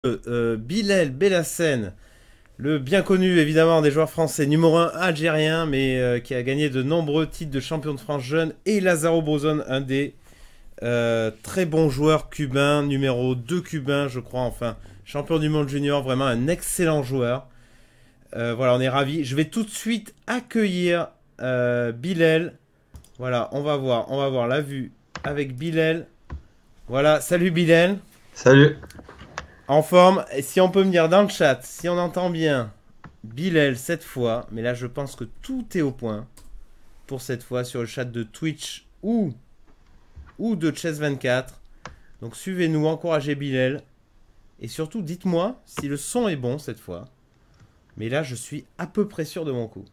Bilal Bellassine, le bien connu évidemment des joueurs français, numéro un algérien, mais qui a gagné de nombreux titres de champion de France jeune, et Lazaro Bozon, un des très bons joueurs cubains, numéro 2 cubain, je crois, enfin, champion du monde junior, vraiment un excellent joueur. Voilà, on est ravis. Je vais tout de suite accueillir Bilal. Voilà, on va voir la vue avec Bilal. Voilà, salut Bilal. Salut. En forme, et si on peut me dire dans le chat, si on entend bien Bilal cette fois, mais là je pense que tout est au point pour cette fois sur le chat de Twitch ou de Chess24. Donc suivez-nous, encouragez Bilal. Et surtout dites-moi si le son est bon cette fois. Mais là je suis à peu près sûr de mon coup.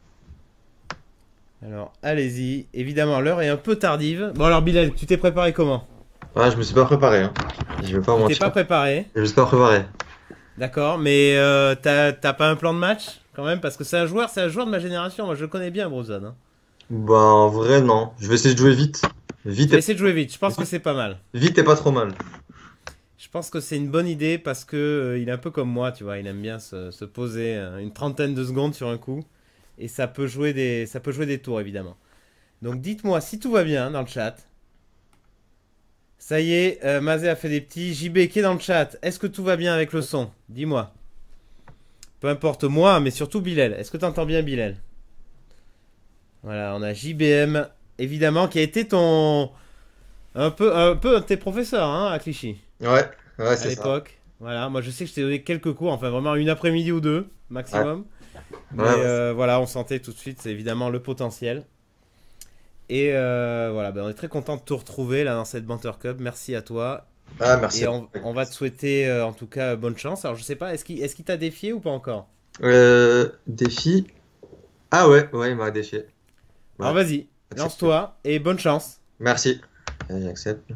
Alors allez-y, évidemment l'heure est un peu tardive. Bon alors Bilal, tu t'es préparé comment? Ouais, je me suis pas préparé, hein. Je vais pas Tu t'es mentir. pas préparé, Je me suis pas préparé. d'accord, mais t'as pas un plan de match quand même? Parce que c'est un joueur de ma génération, moi je le connais bien Brozon, hein. Bah, en vrai, non. Je vais essayer de jouer vite. Tu Vite vas et, essayer de jouer vite, je pense que vite, c'est pas mal. vite et pas trop mal. Je pense que c'est une bonne idée parce que il est un peu comme moi, tu vois, il aime bien se poser une trentaine de secondes sur un coup et ça peut jouer des tours évidemment. Donc dites-moi si tout va bien dans le chat. Ça y est, Mazé a fait des petits. JB qui est dans le chat. Est-ce que tout va bien avec le son? Dis-moi. Peu importe moi, mais surtout Bilal. Est-ce que tu entends bien Bilal? Voilà, on a JBM évidemment qui a été ton un peu un de tes professeurs hein, à Clichy. Ouais, ouais, À c'est ça. l'époque. Voilà, moi je sais que je t'ai donné quelques cours, enfin vraiment une après-midi ou deux Ouais, maximum. ouais, Mais ouais. voilà, on sentait tout de suite, c'est évidemment le potentiel. Et voilà, ben, on est très content de te retrouver là dans cette Banter Cup. Merci à toi. Ah, merci Et à on va te souhaiter en tout cas bonne chance. Alors je sais pas, est-ce qu'il t'a défié ou pas encore? toi. Défi. Ah ouais, ouais, il m'a défié. Alors Ouais, vas-y, accepté. lance-toi et bonne chance. Merci. J'accepte.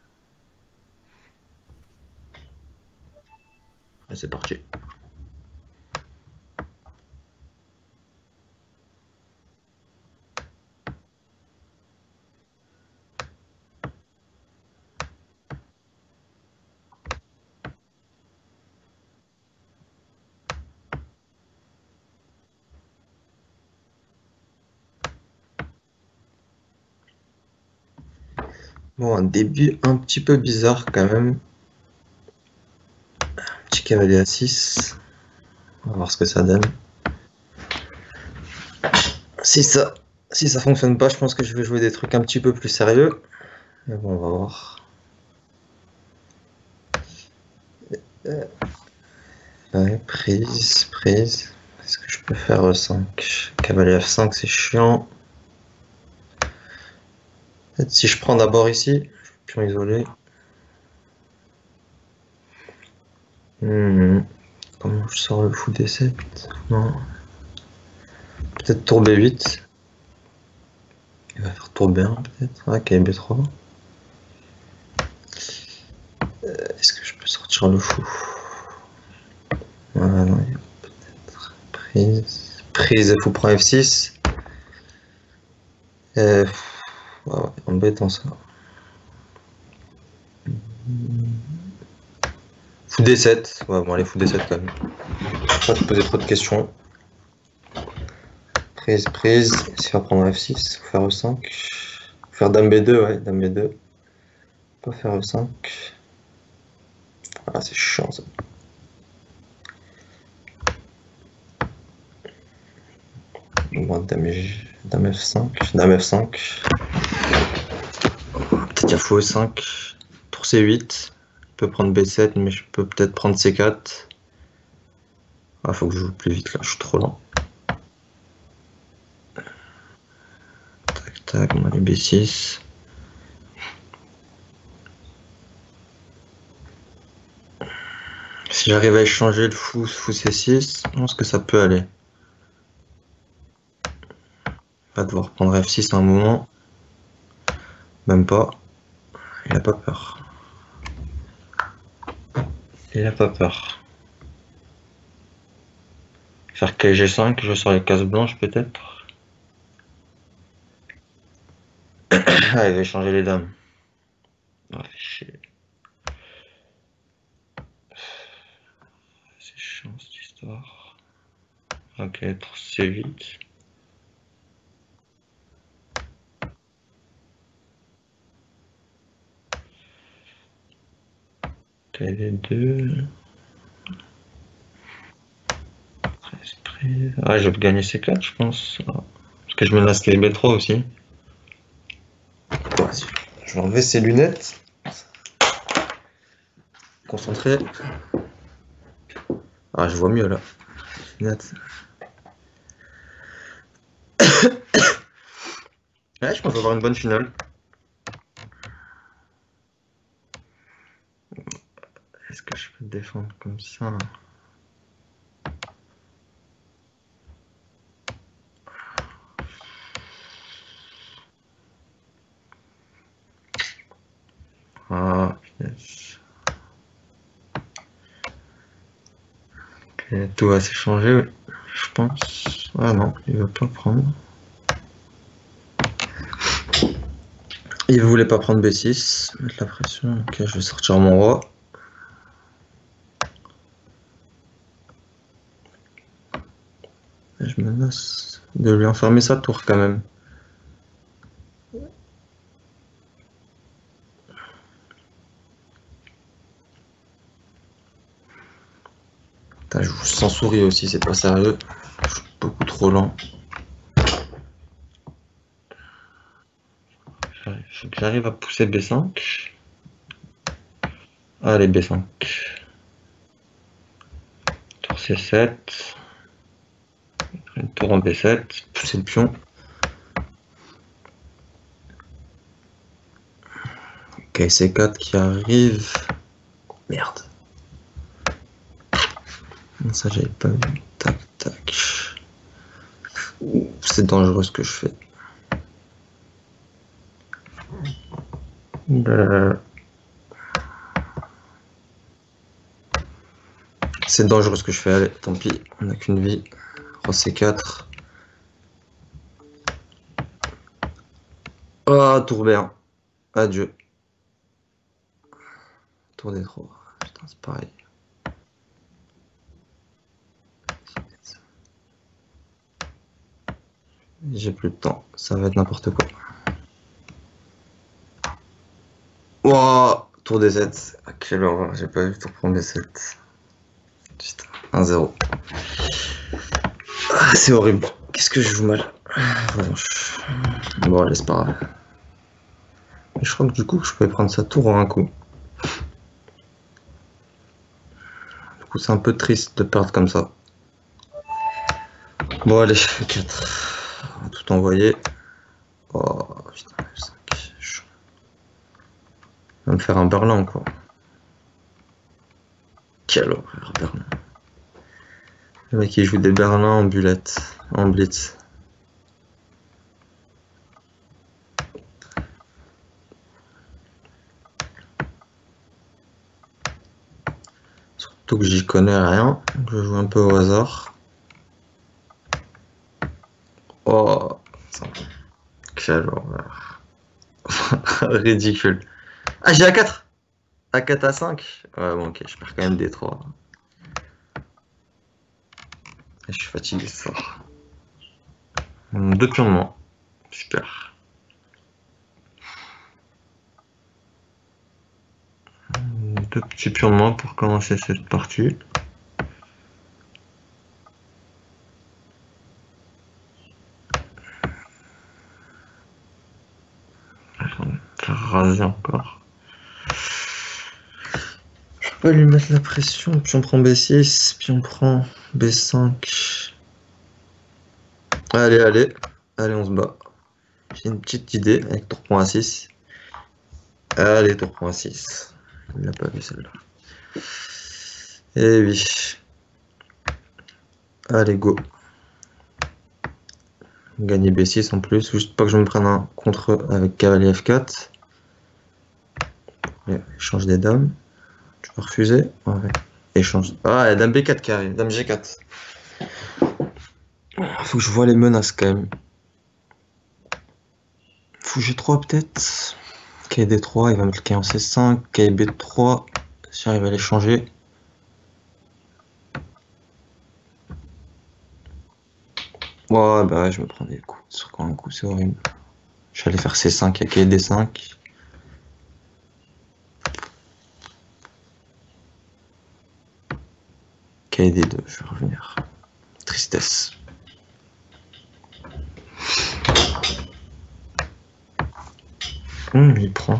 Et c'est parti. Bon, un début un petit peu bizarre quand même. Petit cavalier à 6. On va voir ce que ça donne. Si ça, si ça fonctionne pas, je pense que je vais jouer des trucs un petit peu plus sérieux. Mais bon, on va voir. Euh, Ouais, prise, prise. Est-ce que je peux faire E5? Cavalier F5, c'est chiant. Peut-être si je prends d'abord ici, pion isolé. Hmm, Comment je sors le fou D7? Non. Peut-être tour B8. Il va faire tour B1 peut-être. Ok, B3. Est-ce que je peux sortir le fou? Voilà, non, il y a peut-être prise. Prise, fou prend F6. Ouais, ouais, embêtant ça. Fou D7. Ouais, bon, allez, fou D7 quand même. Pas te poser trop de questions. Prise, prise. S'il va prendre F6, faut faire E5. Faut faire Dame B2, ouais, Dame B2. Pas faire E5. Ah, c'est chiant ça. Bon, Dame F5. Dame F5. Peut-être qu'il faut E5. Tour C8. Je peux prendre B7, mais je peux peut-être prendre C4. Ah, faut que je joue plus vite là, je suis trop lent. Tac, tac, on a les B6. Si j'arrive à échanger le fou C6, je pense que ça peut aller. Va devoir prendre F6 à un moment. Même pas. Il a pas peur. Il a pas peur. Faire KG5, je sur les cases blanches peut-être. Ah, il va échanger les dames. Ah, fait chier. histoire. Ok, C8. TD2. Ah, je vais gagner C4, je pense. Parce que je menace les B3 aussi. Je vais enlever ces lunettes. Concentré. Ah, je vois mieux là. Lunettes. Ouais, je pense avoir une bonne finale. Est-ce que je peux défendre comme ça? Ah, yes. Ok, tout va s'échanger, je pense. Ah non, il veut pas prendre. Il voulait pas prendre B6, mettre la pression. Ok, je vais sortir mon roi. Et je menace de lui enfermer sa tour quand même. Putain, je joue sans souris aussi, c'est pas sérieux. Je suis beaucoup trop lent. Il faut que j'arrive à pousser B5. Allez, B5. Tour C7. Une tour en B7. Pousser le pion. Ok, C4 qui arrive. Merde. Ça, j'avais pas vu. Tac, tac. C'est dangereux ce que je fais. C'est dangereux ce que je fais. Allez, tant pis. On n'a qu'une vie. Roi C4. Ah, tour B1. Adieu. Tour D3. Putain, c'est pareil. J'ai plus de temps. Ça va être n'importe quoi. Wow, tour D7. Ah, quelle horreur. J'ai pas vu tour prendre D7. Putain, 1-0. Ah, c'est horrible. Qu'est-ce que je joue mal. Revanche. Bon, allez, c'est pas grave. Je crois que du coup, je pouvais prendre sa tour en un coup. Du coup, c'est un peu triste de perdre comme ça. Bon, allez, 4. On va tout envoyer. Oh, putain, F5. Il va me faire un Berlin, quoi. Quel horreur, Berlin. Le mec, il joue des Berlins en bullette, en blitz. Surtout que j'y connais rien. Je joue un peu au hasard. Oh, quelle horreur. Ridicule. Ah, j'ai A4. A4 à 5. Ouais, bon, ok, je perds quand même D3. Je suis fatigué ce soir. 2 pions de moins. Super. 2 petits pions de moins pour commencer cette partie. Je vais me faire raser encore. Je peux pas lui mettre la pression. Puis on prend B6, puis on prend B5. Allez, allez. Allez, on se bat. J'ai une petite idée avec tour point A6. Allez, tour point A6. Il l'a pas vu celle-là. Eh oui. Allez, go. Gagner B6 en plus. Juste pas que je me prenne un contre avec cavalier F4. Échange des dames. Tu peux refuser. Ouais. Échange. Ah, dame B4 qui arrive. Dame G4. Faut que je vois les menaces quand même. Fou G3 peut-être. K D3, il va mettre le K en C5. K B3. Si j'arrive à l'échanger. Ouais, bah ouais, je me prends des coups. Sur quoi un coup, c'est horrible. Je suis allé faire C5 avec les D5. KD2, je vais revenir. Tristesse. Il prend.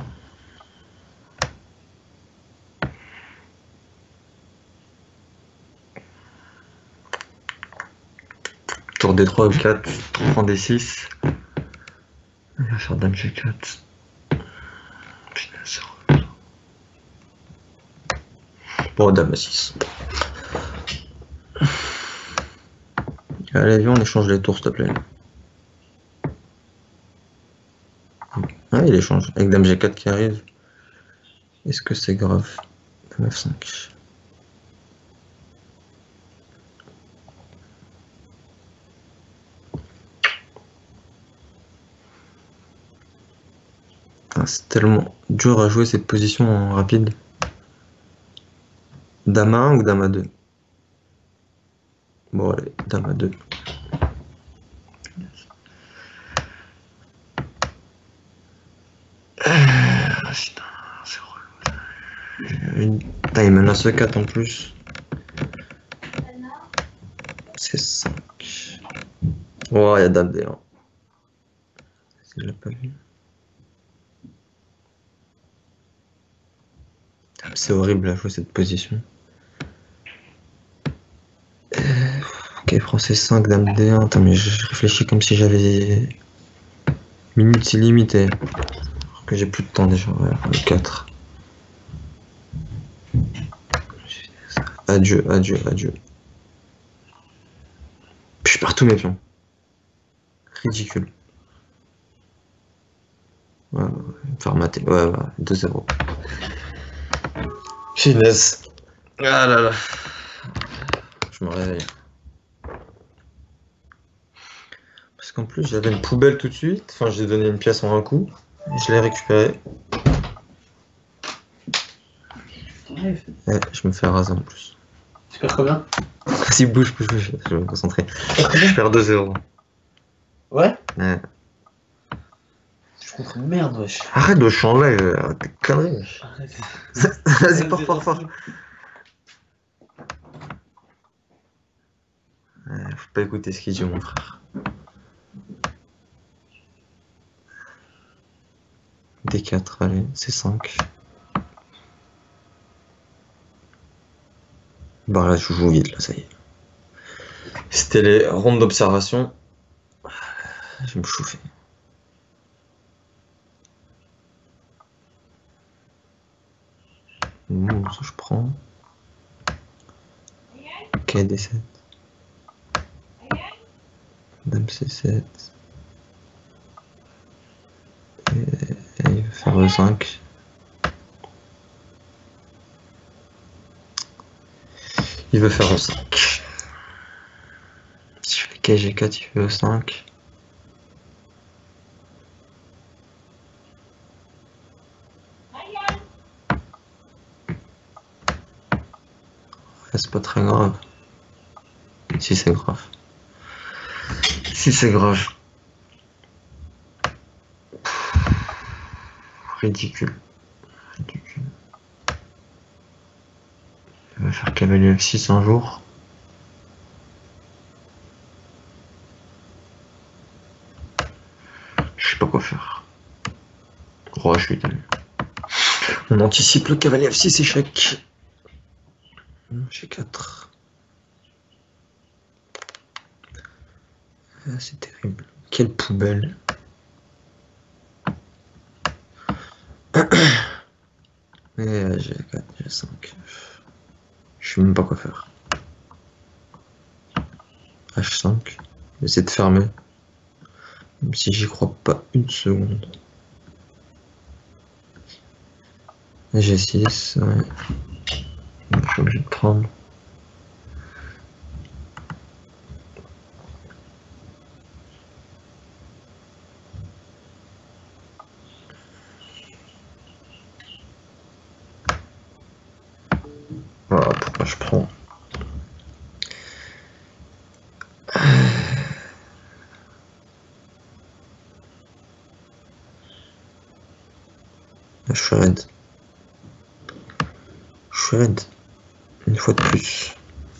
Tour D3 ou 4, prend D6. Il va faire Dame G4. Putain, c'est relou. Bon, Dame A6. Allez, viens, on échange les tours, s'il te plaît. Ah, il échange. Avec Dame G4 qui arrive. Est-ce que c'est grave? Dame F5. C'est tellement dur à jouer cette position en rapide. Dame A1 ou Dame A2? Bon, allez, Dame A2. Putain, c'est relou. Putain, il menace 4 en plus. C'est 5. Oh, il y a Dame D1. Je l'ai pas vu. C'est horrible à jouer cette position. Ok, français 5, Dame D1. Attends, mais je réfléchis comme si j'avais minutes illimitées. Alors que j'ai plus de temps déjà. Ouais, 4. Adieu, adieu, adieu. Puis je perds tous mes pions. Ridicule. Ouais, me faire mater. Ouais, 2-0. Finesse. Ah là là. Je me réveille. Parce qu'en plus, j'avais une poubelle tout de suite. Enfin, j'ai donné une pièce en un coup. Je l'ai récupérée. Ouais, je me fais raser en plus. Tu perds combien? Vas-y, bouge, je vais me concentrer. Je perds 2-0. Ouais? Ouais. Je suis contre une merde, wesh. Arrête de changer, t'es connerie. Arrête. Vas-y, fort. Faut pas écouter ce qu'il dit, mon frère. D4, allez, C5. Bah là, je joue vite, là, ça y est. C'était les rondes d'observation. Je vais me chauffer. Ça je prends. Ok, D7. Dame C7. Et il va faire E5. Il veut faire E5. Si je fais KG4, il fait E5. C'est pas très grave. Si c'est grave. Si c'est grave. Ridicule. Il va faire cavalier F6 un jour. Je sais pas quoi faire. Roi, je suis tenu. On anticipe le cavalier F6 échec. G4. Ah, c'est terrible. Quelle poubelle. Et G4, G5. Je sais même pas quoi faire. H5. J'essaie de fermer. Même si j'y crois pas une seconde. G6, ouais. Je suis obligé de prendre. Voilà pourquoi je prends. je suis raide. Je suis raide. Une fois de plus.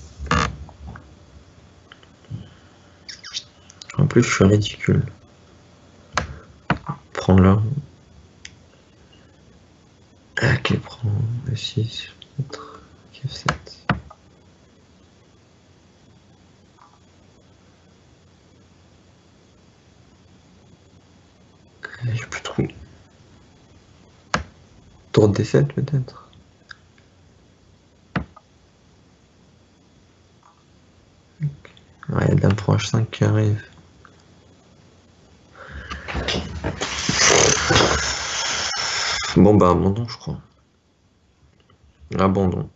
En plus, je suis ridicule. Prends là. Ok, prends le 6, 4, F7. J'ai plus trop. Tour de D7 peut-être. Ouais, dame prend H5 qui arrive. Bon bah abandon je crois. Abandon.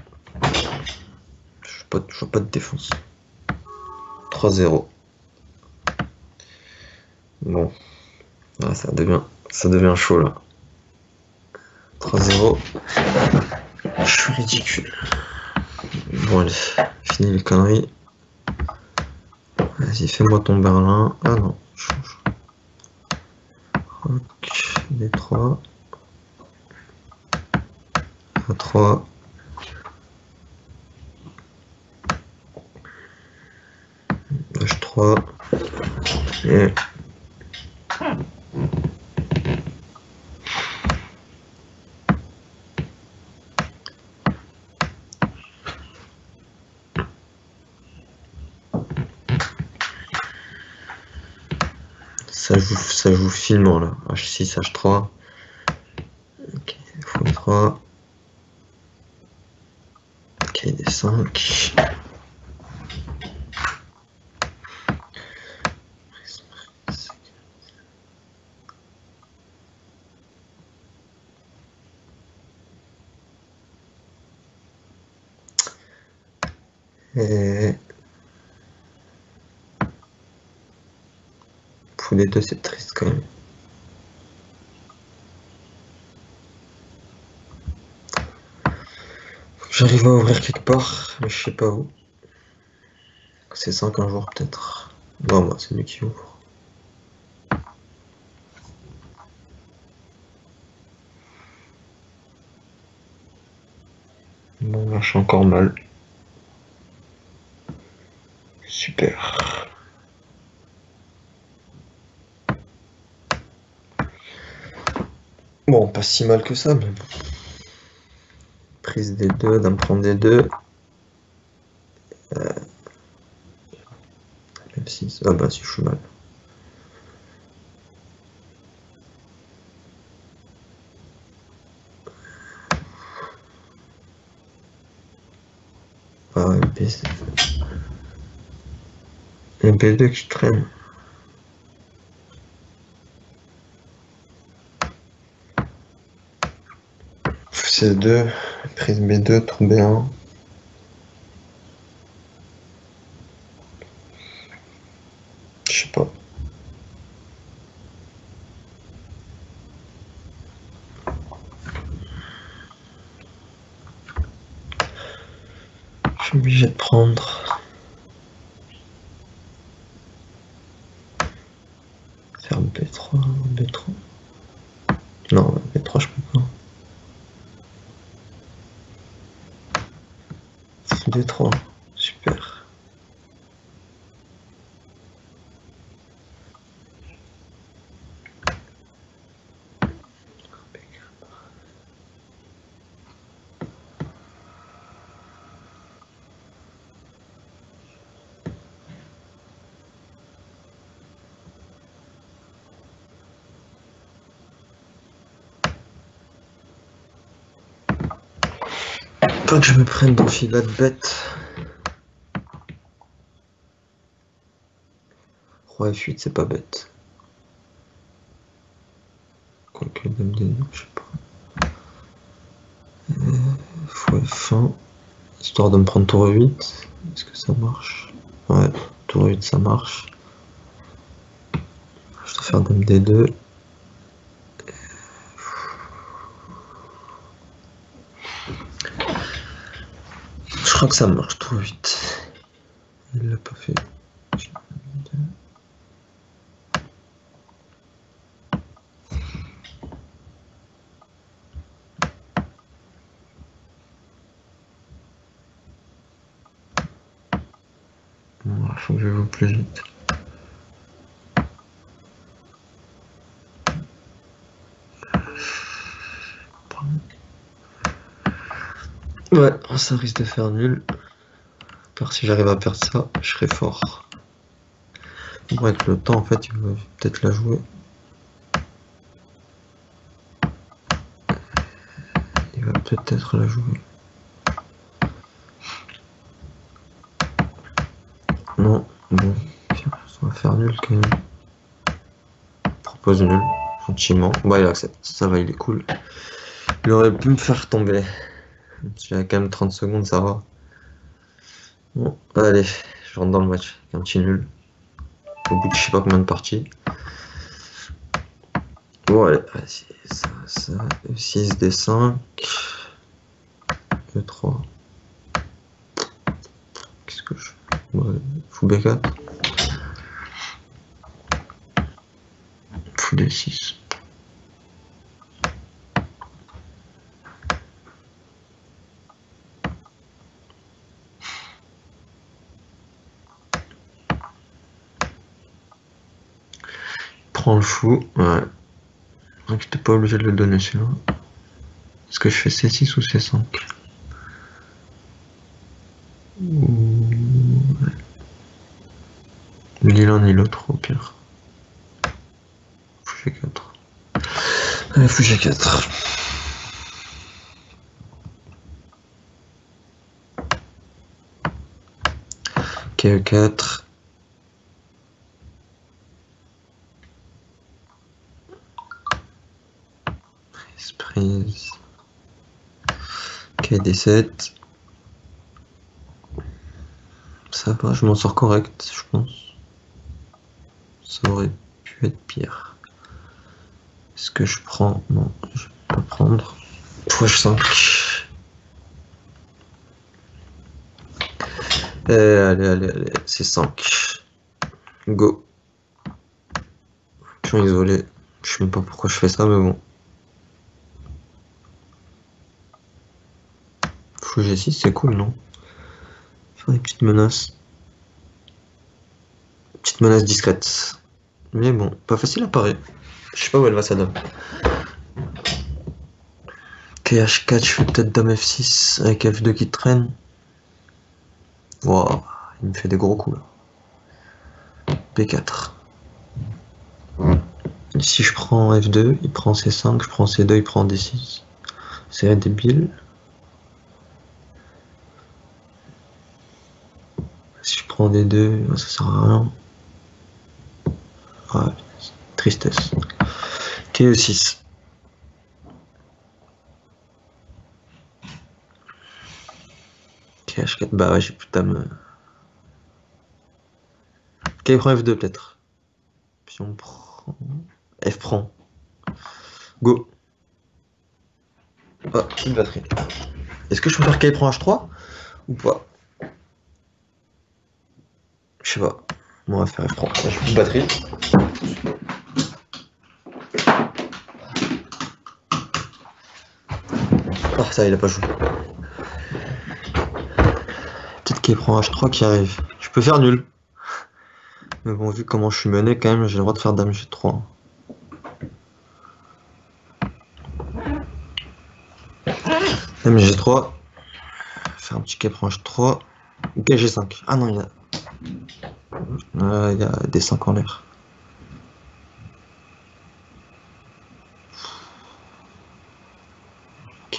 Je vois pas de défense. 3-0. Bon. Ah, ça devient chaud là. 3-0. Je suis ridicule. Bon allez, fini les conneries. Vas-y, fais-moi ton Berlin. Ah non, change. Rock, D3. A3. H3. Et... ça joue finement là. H6, H3. Ok, x3. Ok, D5. Et... Fou des deux, c'est triste quand même. J'arrive à ouvrir quelque part, mais je sais pas où. C'est 5 un jour peut-être. Non, bah c'est lui qui ouvre. Bon, là, je suis encore mal. Super. Bon, pas si mal que ça, mais bon. Prise des deux, dame prendre des deux. F6. Ah bah si je suis mal. Ah ouais, B2 que je traîne. C2, prise B2, tour B1. Je sais pas. Je suis obligé de prendre. Faire B3, B3. Non, B3 je peux pas. D3, super. Pas que je me prenne dans filet de bête. Roi F8, c'est pas bête. Quoique, dame D, non, je sais pas. Fou F1. Histoire de me prendre tour 8. Est-ce que ça marche? Ouais, tour 8 ça marche. Je dois faire dame D2. Je crois que ça marche, tour 8. Il l'a pas fait. faut que je joue plus vite. Ouais, ça risque de faire nul. Car si j'arrive à perdre ça, je serai fort. Bon, avec le temps, en fait, il va peut-être la jouer. Il va peut-être la jouer. Non, bon, ça va faire nul quand même. Propose nul, gentiment. Bah, il accepte, ça va, il est cool. Il aurait pu me faire tomber. J'ai quand même 30 secondes, ça va. Bon, allez, je rentre dans le match avec un petit nul. Au bout de je sais pas combien de parties. Bon, allez, vas-y, ça, E6, D5, E3. Qu'est-ce que je fais? Ouais, fou B4. Fou D6. Prends le fou, ouais. Donc j'étais pas obligé de le donner celui-là. Est-ce que je fais C6 ou C5? Ouais. Ni l'un ni l'autre au pire. Fou G4. Allez, fou G4. Ok, E4. Prise. Ok, D7. Ça va, je m'en sors correct, je pense. Ça aurait pu être pire. Est-ce que je prends? Non, je vais pas prendre. H5. Allez, c'est 5. Go. Pion isolé. Je sais même pas pourquoi je fais ça, mais bon. Fou G6, c'est cool, non? Faire des petites menaces. Petite menace discrète. Mais bon, pas facile à parer. Je sais pas où elle va, sa dame. Ok, H4, je fais peut-être dame F6 avec F2 qui traîne. Wow, il me fait des gros coups là. B4. Si je prends F2, il prend C5, je prends C2, il prend D6. C'est débile. Si je prends D2, ça sert à rien. Ouais, tristesse. Ok, E6. Ok, H4, bah ouais, j'ai plus de dame. Ok, il prend F2 peut-être. Puis on prend. F prend. Go. Ah, une batterie. Est-ce que je peux faire K prend H3 ou pas? Je sais pas. Bon, on va faire F prend. Je fais une batterie. Ah, ça, il a pas joué. Peut-être K prend H3 qui arrive. Je peux faire nul. Mais bon, vu comment je suis mené, quand même, j'ai le droit de faire dame G3. Dame G3. Faire un petit K prend H3. Ok, G5. Ah non, il y a des 5 en l'air. Ok.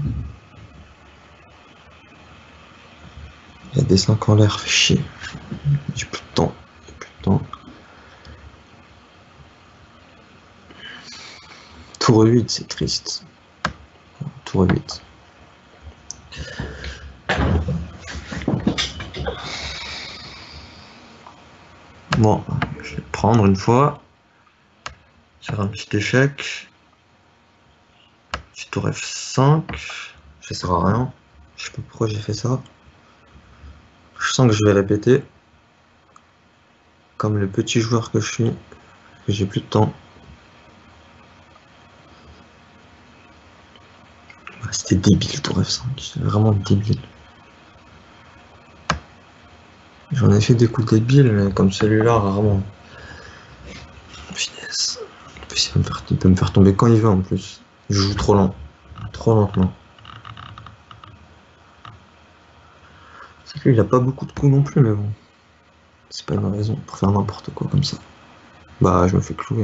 Il y a des 5 en l'air, fait chier. J'ai plus de temps. J'ai plus de temps. Tour 8, c'est triste. Tour 8. Bon, je vais prendre une fois. Faire un petit échec. Petit tour F5. Ça sert à rien. Je sais pas pourquoi j'ai fait ça. Je sens que je vais répéter. Comme le petit joueur que je suis. Que j'ai plus de temps. C'était débile tour F5. C'était vraiment débile. J'en ai fait des coups débiles, mais comme celui-là, rarement. Finesse. En plus, il peut me faire tomber quand il veut en plus. Je joue trop lent. Trop lentement. C'est que lui, il a pas beaucoup de coups non plus, mais bon. C'est pas une raison pour faire n'importe quoi comme ça. Bah, je me fais clouer.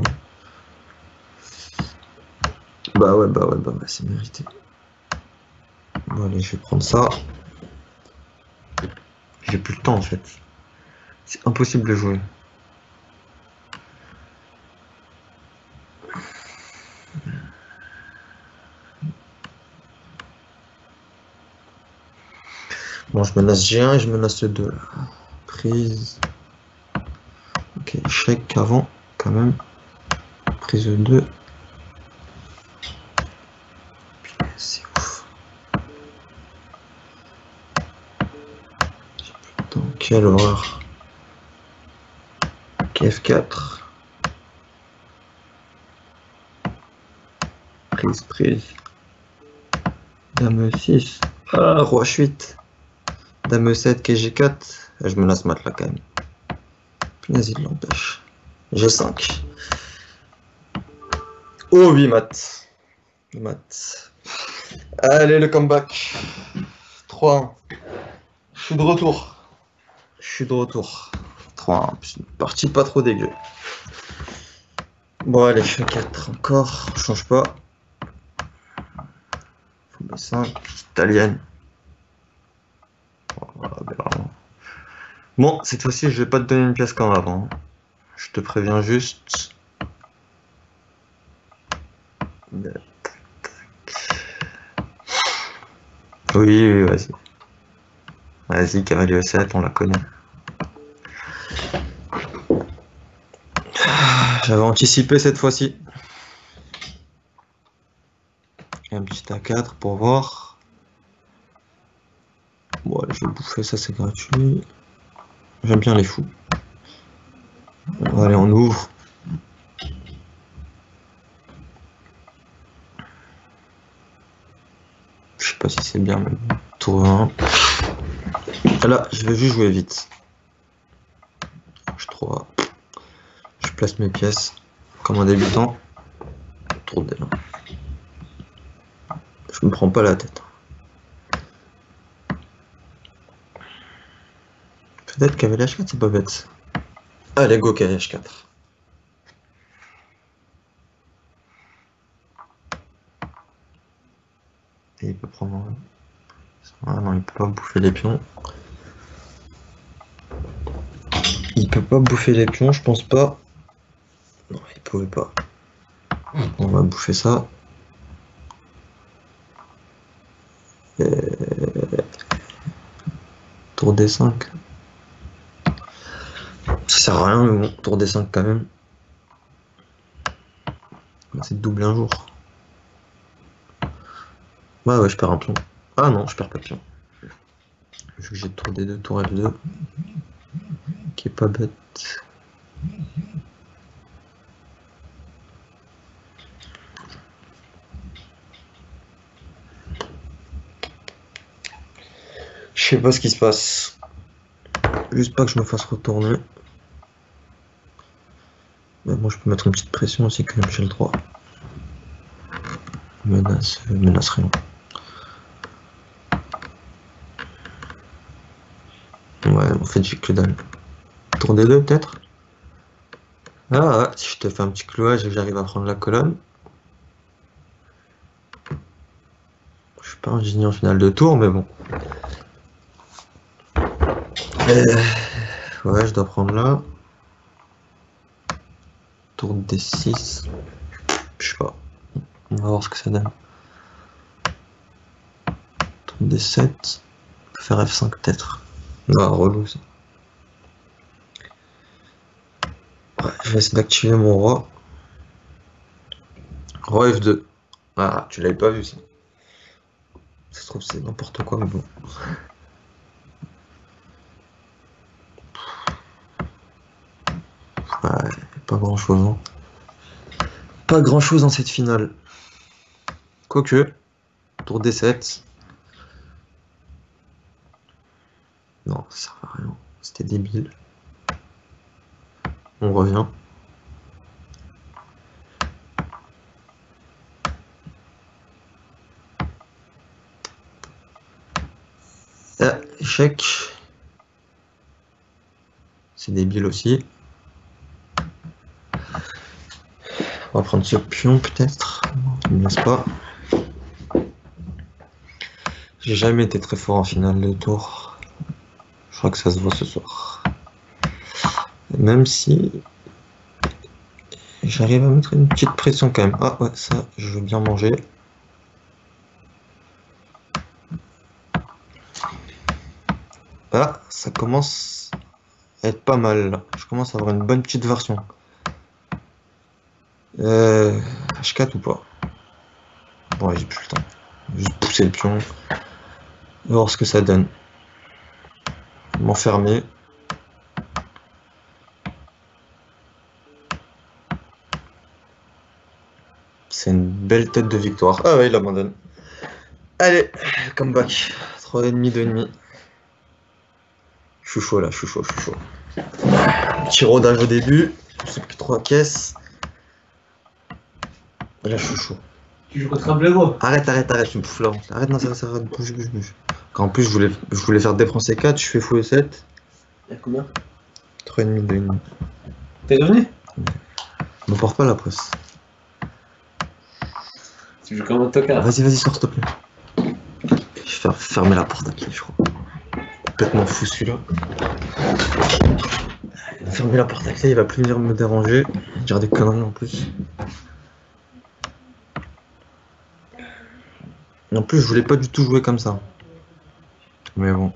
Bah ouais, c'est mérité. Bon, allez, je vais prendre ça. J'ai plus le temps en fait. C'est impossible de jouer. Bon, je menace G1 et je menace le 2. Prise. Ok, échec avant, quand même. Prise 2. C'est ouf. Putain, quelle horreur. Ok, F4. Prise. Dame 6. Ah, roi 8. Dame 7, KG4. Je menace mat là quand même. Punaise, il l'empêche. G5. Oh oui, mat. Allez, le comeback. 3-1. Je suis de retour. 3-1. C'est une partie pas trop dégueu. Bon, allez, je fais 4 encore. Je change pas. 5. Italienne. Bon, cette fois-ci, je vais pas te donner une pièce comme avant. Je te préviens juste. Oui, vas-y. Vas-y, cavalier E7, on la connaît. J'avais anticipé cette fois-ci. Un petit A4 pour voir. Bon, allez, je vais bouffer, ça c'est gratuit. J'aime bien les fous. Bon, allez, on ouvre. Je sais pas si c'est bien, mais bon. Tour 1. Là, je vais juste jouer vite. H3. Je place mes pièces comme un débutant. Tour D1. Je me prends pas la tête. Peut-être cavalier H4, c'est pas bête. Allez, go cavalier H4. Et il peut prendre... Ah non, il peut pas bouffer les pions. Je pense pas. Non, il pouvait pas. On va bouffer ça. Tour D5. Ça sert à rien, mais bon, tour D5 quand même. C'est de doubler un jour. Ouais, je perds un pion. Ah non, je perds pas de pion. Vu que j'ai tour D2, tour F2. Qui est pas bête. Je sais pas ce qui se passe. Juste pas que je me fasse retourner. Mais bon, je peux mettre une petite pression aussi quand même j'ai le droit. Menace rien. Ouais, en fait j'ai que dalle. Tour des deux peut-être. Ah ouais, si je te fais un petit clouage et que j'arrive à prendre la colonne. Je suis pas un génie en finale de tour, mais bon. Ouais, je dois prendre là. Tour D6. Je sais pas. On va voir ce que ça donne. Tour D7. On peut faire F5 peut-être. Ah, relou ça. Ouais, je vais essayer d'activer mon roi. Roi F2. Ah, tu l'avais pas vu ça. Ça se trouve c'est n'importe quoi, mais bon. Ouais, pas grand chose. Hein. Pas grand chose dans cette finale. Quoique, tour D7. Non, ça sert à rien. C'était débile. On revient. Ah, échec. C'est débile aussi. On va prendre ce pion peut-être. Il me laisse pas. J'ai jamais été très fort en finale de tour. Je crois que ça se voit ce soir. Même si j'arrive à mettre une petite pression quand même. Ah ouais, ça, je veux bien manger. Ah, ça commence à être pas mal là. Je commence à avoir une bonne petite version. H4 ou pas? Bon, ouais, j'ai plus le temps. Juste pousser le pion. Voir ce que ça donne. M'enfermer. C'est une belle tête de victoire. Ah ouais, il abandonne. Allez, comeback. 3,5, 2,5. Je suis chaud là, je suis chaud. Petit rodage au début. J'ai pris 3 caisses. Et là, je suis chaud. Tu joues contre un blaireau. Arrête, tu me fous la honte. Arrête, non, ça va, bouge. Quand en plus, je voulais faire dépenser 4, je fais fou 7. Y'a combien? 3,5, 2,5. T'es revenu? Me porte pas la presse. Tu joues comme un tocard. Vas-y, sors, s'il te plaît. Je vais faire fermer la porte à clé, je crois. Complètement fou celui-là. Fermer la porte à clé, il va plus venir me déranger. Dire des conneries en plus. En plus, je voulais pas du tout jouer comme ça. Mais bon.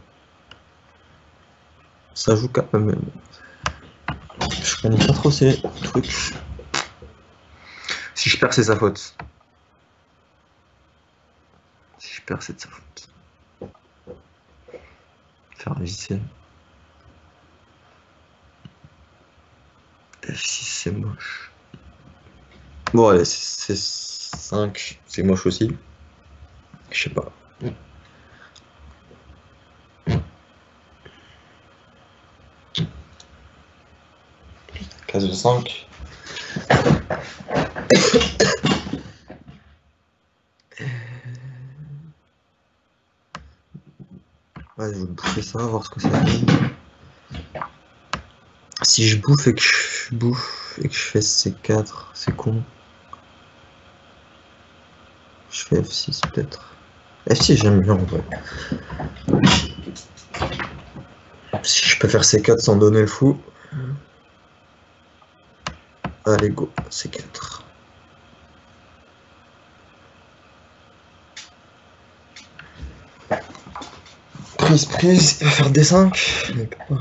Ça joue quand même. Je connais pas trop ces trucs. Si je perds, c'est sa faute. Si je perds, c'est de sa faute. Faire visser. F6, c'est moche. Bon, allez, c'est 5. C'est moche aussi. Je sais pas. Case de 5. Ouais, je vais bouffer ça, voir ce que ça donne. Si je bouffe et que je fais C4, c'est con. Je fais F6 peut-être. F6 j'aime bien en vrai. Si je peux faire C4 sans donner le fou. Allez go, C4. Prise, il va faire D5. Mais pas.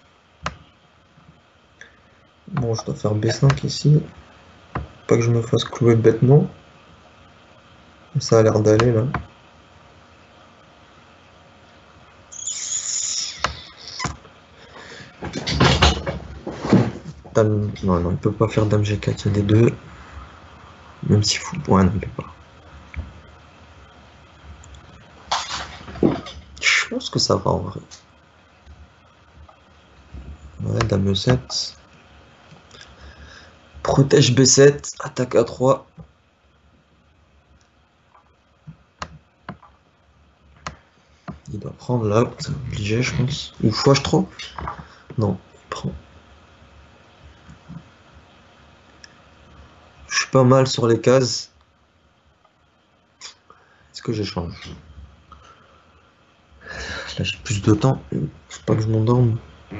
Bon, je dois faire B5 ici. Pas que je me fasse clouer bêtement. Ça a l'air d'aller là. Dame... Non, il peut pas faire Dame G4, il y a des deux. Même s'il faut. Ouais, non, il peut pas. Je pense que ça va en vrai. Ouais, Dame E7. Protège B7, attaque A3. Il doit prendre là, c'est obligé je pense. Ou H3? Non, il prend. Je suis pas mal sur les cases. Est-ce que j'échange? Là j'ai plus de temps. Faut pas que je m'endorme.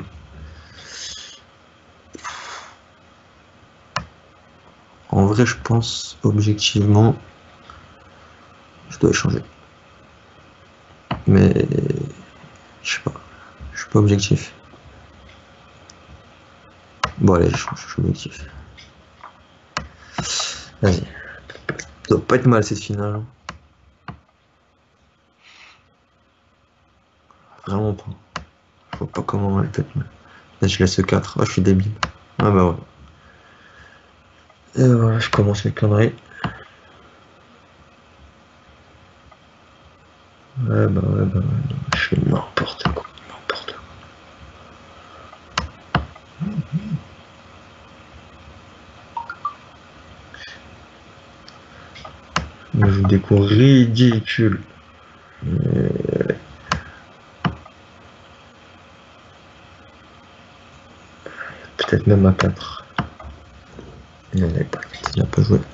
En vrai je pense objectivement je dois échanger. Mais je sais pas. Je suis pas objectif. Bon allez, je suis objectif. Vas-y. Ça doit pas être mal cette finale. Vraiment pas. Je vois pas comment elle peut être mal. Là je laisse 4. Ah je suis débile. Ah bah ouais. Et voilà, je commence les conneries. Ouais, bah ouais, je fais n'importe quoi. joue des coups ridicules. Peut-être même à 4. Non, il pas 4, il n'a pas joué.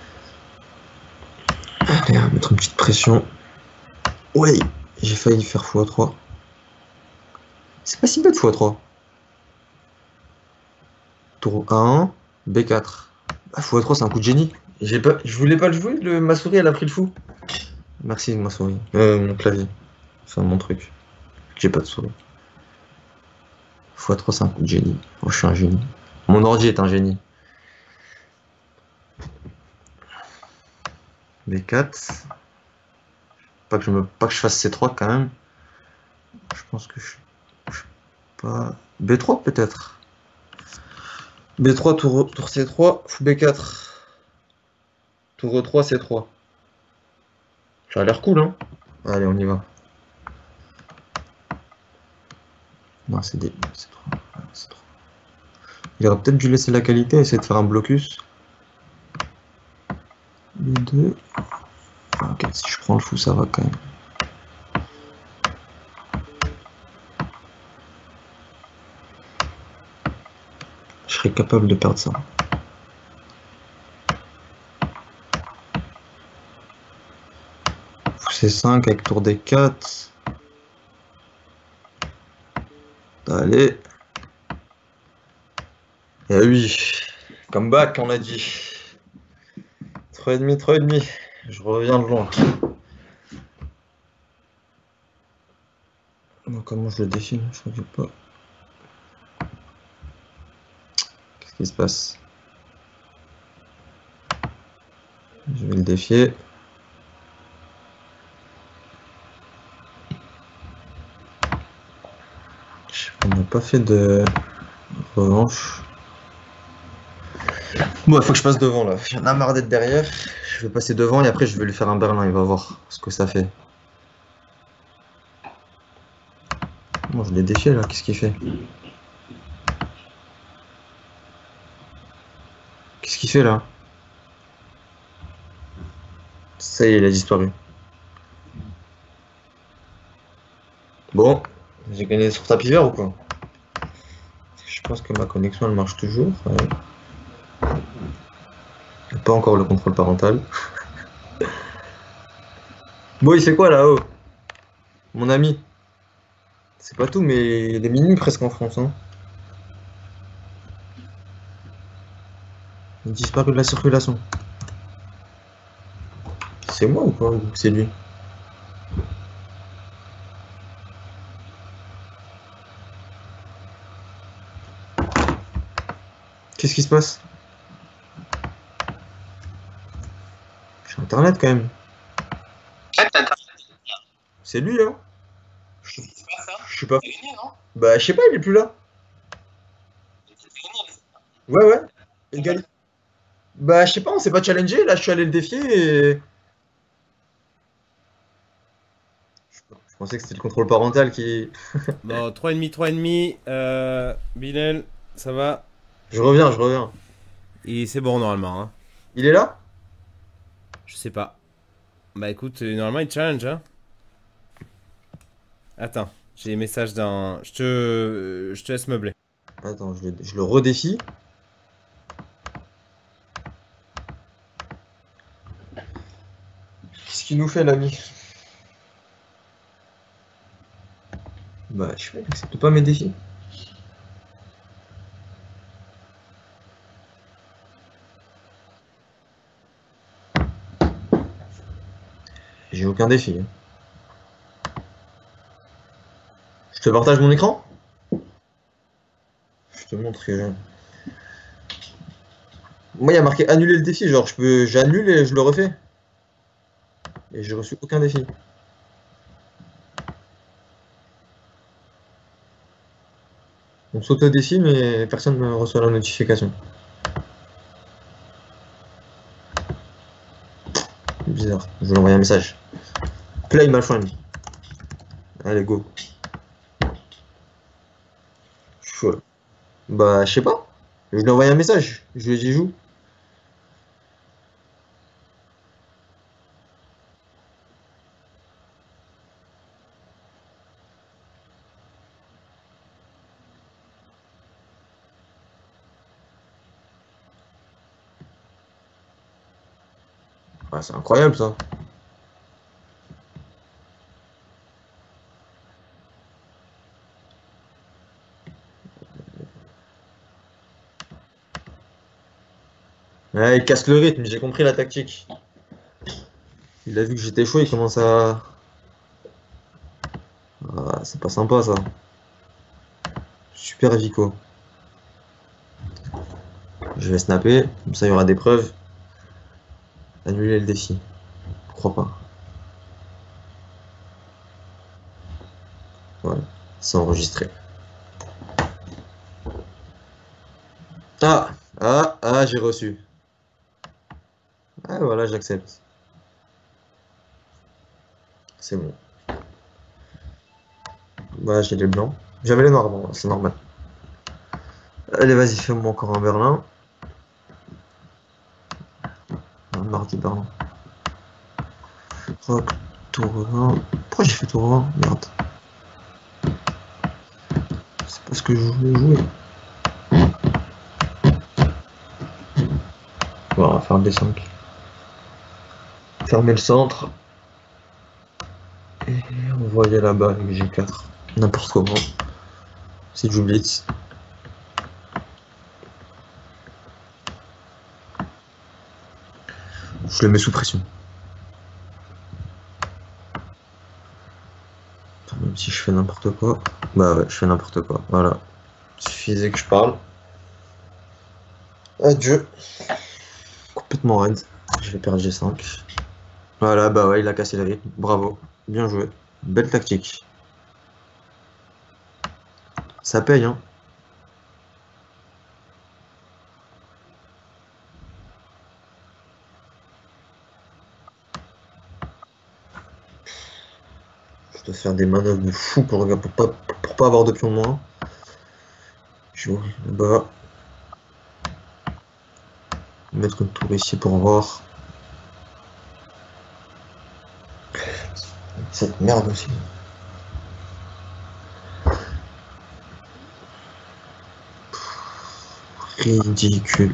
Allez, on va mettre une petite pression. Ouais, j'ai failli faire x3. C'est pas si bête x3. Tour 1, B4. Ah, x3, c'est un coup de génie. Je voulais pas le jouer, ma souris, elle a pris le fou. Merci, ma souris. Mon clavier. C'est mon truc. J'ai pas de souris. x3, c'est un coup de génie. Oh, je suis un génie. Mon ordi est un génie. B4. Pas que je fasse C3 quand même. Je pense que je suis pas. B3 peut-être. B3, tour C3, fou B4. Tour E3, C3. Ça a l'air cool, hein? Allez, on y va. Non, c'est des. C'est trop. C'est trop. Il aurait peut-être dû laisser la qualité et essayer de faire un blocus. B2. Ok, si je prends le fou, ça va quand même. Je serais capable de perdre ça. Fou C5 avec tour D4. Allez. Et oui. Comeback, on a dit. 3,5, 3,5. Je reviens de loin. Comment je le défile? Je ne sais pas. Qu'est-ce qui se passe? Je vais le défier. On n'a pas fait de revanche. Bon, il faut que je passe devant là. J'en ai marre d'être derrière. Je vais passer devant et après je vais lui faire un Berlin. Il va voir ce que ça fait. Bon, je l'ai défié là. Qu'est-ce qu'il fait? Qu'est-ce qu'il fait là? Ça y est, il a disparu. Bon, j'ai gagné sur tapis vert ou quoi? Je pense que ma connexion elle marche toujours. Ouais. Pas encore le contrôle parental. Bon, il fait quoi là-haut? Mon ami? C'est pas tout, mais il est minuit presque en France. Hein. Il a disparu de la circulation. C'est moi ou quoi? Ou c'est lui? Qu'est-ce qui se passe? J'ai internet quand même. C'est lui là? Je sais pas. Bah je sais pas, il est plus là. Ouais ouais. Égal. Bah je sais pas, on s'est pas challengé, là je suis allé le défier et. Je pensais que c'était le contrôle parental qui. Bon, 3,5, 3,5. Bilal, ça va? Je reviens, je reviens. Et c'est bon normalement. Hein. Il est là? Je sais pas. Bah écoute, normalement il challenge. Hein. Attends, j'ai des messages dans. Je te laisse meubler. Attends, je le redéfie. Qu'est-ce qu'il nous fait l'ami? Bah je sais pas, il accepte pas mes défis. J'ai aucun défi. Hein. Je te partage mon écran? Je te montre que. Moi, il y a marqué annuler le défi. Genre, j'annule et je le refais. Et j'ai reçu aucun défi. On s'auto-défie, mais personne ne reçoit la notification. Bizarre. Je vais lui envoyer un message. Play my friend. Allez, go. Chaud. Bah, je sais pas. Je lui ai envoyé un message. Je lui ai dit joue. Ouais, c'est incroyable ça. Ouais, il casse le rythme, j'ai compris la tactique. Il a vu que j'étais chaud, il commence à... Ah, c'est pas sympa ça. Super Vico. Je vais snapper, comme ça il y aura des preuves. Annuler le défi. Je crois pas. Voilà, c'est enregistré. J'ai reçu. Ah voilà, j'accepte. C'est bon. Bah j'ai les blancs. J'avais les noirs avant, c'est normal. Allez, vas-y, fais-moi encore un Berlin. Un mardi Berlin. Rock, tour 20. Pourquoi j'ai fait tour 20? Merde. C'est pas ce que je voulais jouer. Bon, on va faire des 5. Fermer le centre. Et envoyer là-bas avec G4. N'importe comment. Si je blitz. Je le mets sous pression. Même si je fais n'importe quoi. Bah ouais, je fais n'importe quoi. Voilà. Il suffisait que je parle. Adieu. Complètement raide. Je vais perdre G5. Voilà, bah ouais, il a cassé le rythme. Bravo. Bien joué. Belle tactique. Ça paye, hein. Je dois faire des manœuvres de fou pour pas avoir de pion de moins. Je vais là-bas. Mettre une tour ici pour voir. Cette merde aussi. Ridicule.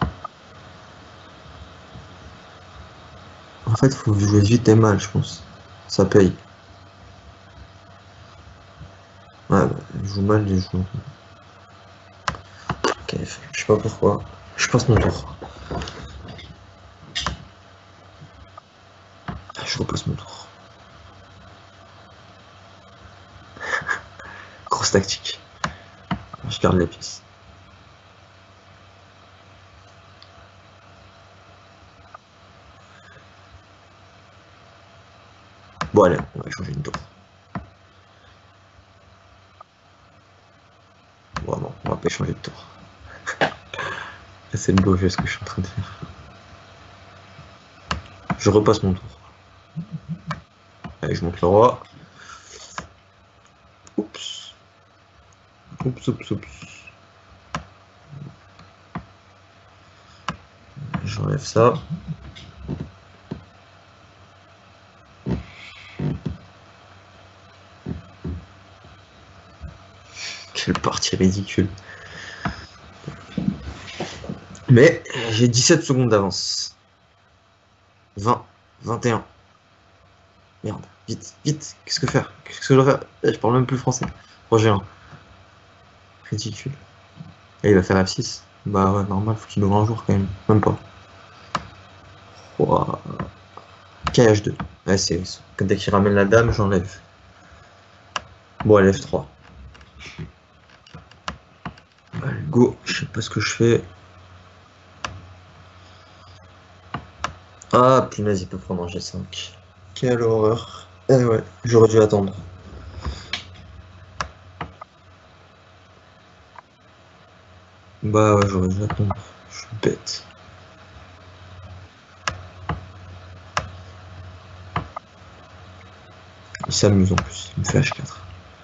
En fait, faut jouer vite et mal, je pense. Ça paye. Ouais, bah, je joue mal, je joue. Ok, je sais pas pourquoi. Je passe mon tour. Je repasse mon tour. Grosse tactique. Je garde les pièces. Bon allez, on va changer une tour. Bon non, on va pas changer de tour. C'est le beau jeu ce que je suis en train de faire. Je repasse mon tour. Allez, je monte le roi. Oups. Oups. J'enlève ça. Quelle partie ridicule. Mais j'ai 17 secondes d'avance. 20, 21. Merde, vite. Qu'est-ce que faire? Qu'est-ce que je dois faire? Je parle même plus français. Projet 1. Ridicule. Et il va faire F6. Bah ouais, normal, faut qu'il ouvre un jour quand même. Même pas. Wow. KH2. Ouais, c'est dès qu'il ramène la dame, j'enlève. Bon, allez, F3. Allez, go. Je sais pas ce que je fais. Ah, punaise, il peut prendre un G5. Quelle horreur. Eh ouais, j'aurais dû attendre. Bah ouais, j'aurais dû attendre. Je suis bête. Il s'amuse en plus, il me fait H4.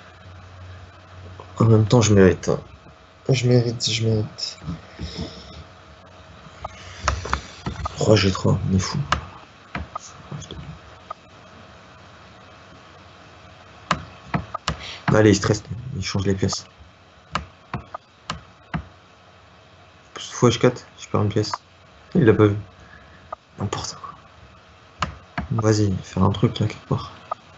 En même temps, je mérite. Hein. Je mérite. 3G3, on est fou. Allez, il stresse, il change les pièces. Fois H4, je perds une pièce. Il l'a pas vu. N'importe quoi. Vas-y, faire un truc là quelque part.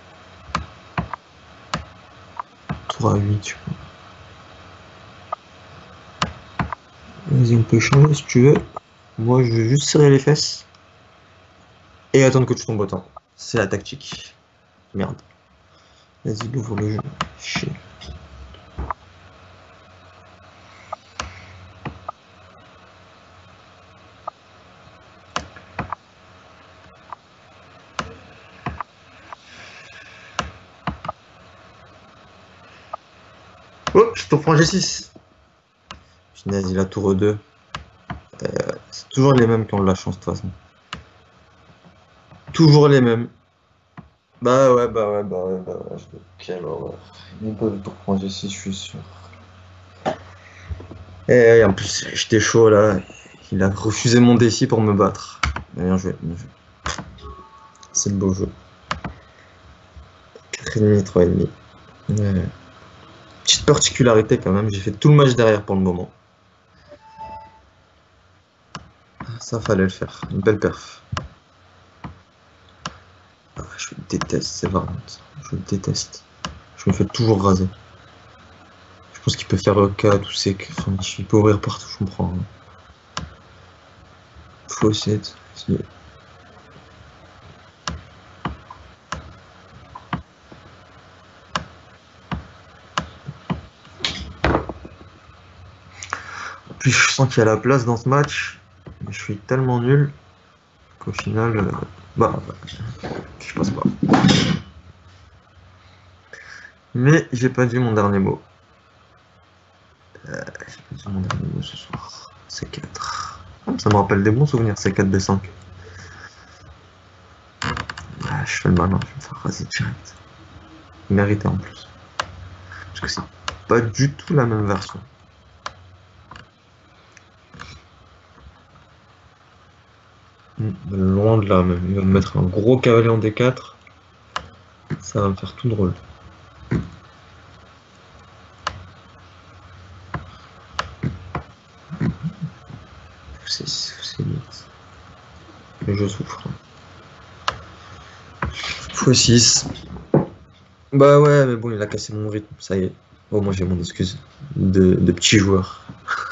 Tour à 8, tu vois. Vas-y, on peut échanger si tu veux. Moi, je vais juste serrer les fesses. Et attendre que tu tombes autant. C'est la tactique. Merde. Vas-y, il ouvre le jeu. Chier. Oh, je te prends G6. Punaise, il a tour 2. C'est toujours les mêmes qui ont de la chance de toute façon. Toujours les mêmes. Bah ouais. Quelle horreur. Il n'est pas de tour prendre G6, je suis sûr. Et en plus, j'étais chaud là. Il a refusé mon défi pour me battre. Bien joué, bien joué. C'est le beau jeu. 4,5, 3,5. Ouais. Petite particularité quand même, j'ai fait tout le match derrière pour le moment. Ça fallait le faire, une belle perf. Ah, je le déteste, c'est Varant. Je le déteste. Je me fais toujours raser. Je pense qu'il peut faire 4 ou sec. Enfin, il peut ouvrir partout, je comprends. Faut essayer de... Puis je sens qu'il y a la place dans ce match, mais je suis tellement nul qu'au final, je passe pas. Mais j'ai pas dit mon dernier mot. J'ai pas dit mon dernier mot ce soir. C4. Ça me rappelle des bons souvenirs, C4 D5. Ah, je fais le malin, je vais me faire raser direct. Mérité en plus. Parce que c'est pas du tout la même version. Loin de là même. Il va me mettre un gros cavalier en D4. Ça va me faire tout drôle. C'est vite. Mais je souffre. x6. Bah ouais, mais bon, il a cassé mon rythme. Ça y est. Oh, moi j'ai mon excuse de petit joueur.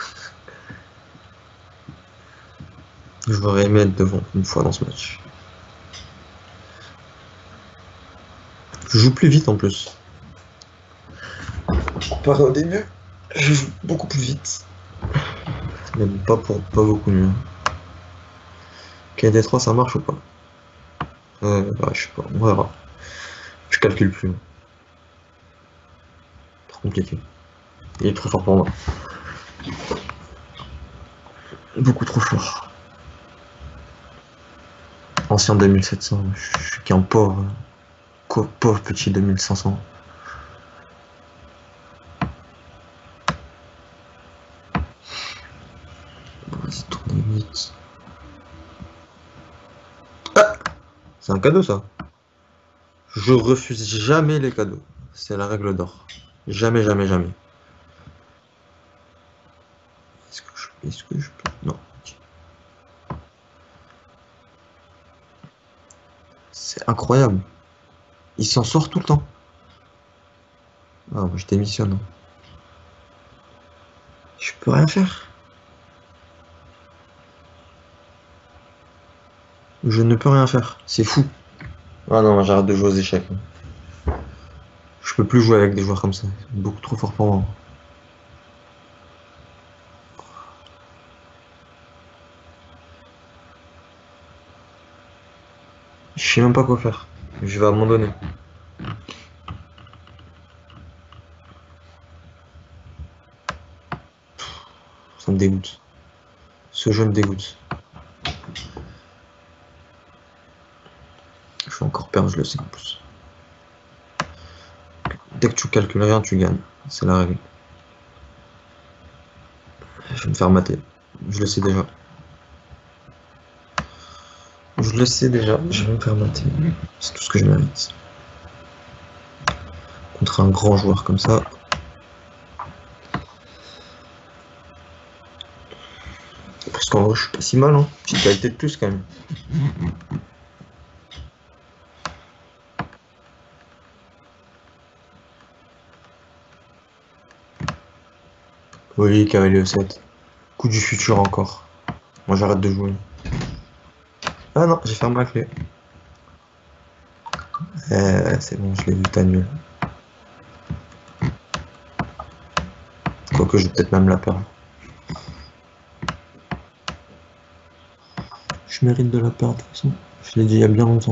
J'aurais aimé être devant une fois dans ce match. Je joue plus vite en plus. Comparé au début, je joue beaucoup plus vite. Même pas beaucoup mieux. Ok, D3 ça marche ou pas? Bah, je sais pas, on verra. Je calcule plus. Trop compliqué. Il est trop fort pour moi. Beaucoup trop fort. Ancien 2700, je suis qu'un pauvre. Pauvre petit 2500. Vas-y, tournez vite. Ah! C'est un cadeau ça. Je refuse jamais les cadeaux. C'est la règle d'or. Jamais, jamais, jamais. Est-ce que je peux... Non. C'est incroyable. Il s'en sort tout le temps. Ah, moi je démissionne. Je peux rien faire. Je ne peux rien faire. C'est fou. Ah non, j'arrête de jouer aux échecs. Je peux plus jouer avec des joueurs comme ça. Beaucoup trop fort pour moi. Je sais même pas quoi faire. Je vais abandonner. Ça me dégoûte. Ce jeu me dégoûte. Je vais encore perdre, je le sais en plus. Dès que tu calcules rien, tu gagnes. C'est la règle. Je vais me faire mater. Je le sais déjà. Je le sais déjà. Je vais me faire mater. C'est tout ce que je mérite. Contre un grand joueur comme ça. Parce qu'en vrai, je suis pas si mal, hein. Petite qualité de plus quand même. Oui, cavalier E7. Coup du futur encore. Moi j'arrête de jouer. Ah non, j'ai fermé la clé. C'est bon, je l'ai vu, t'as nul. Quoique je vais peut-être même la perdre. Je mérite de la perdre de toute façon. Je l'ai dit il y a bien longtemps.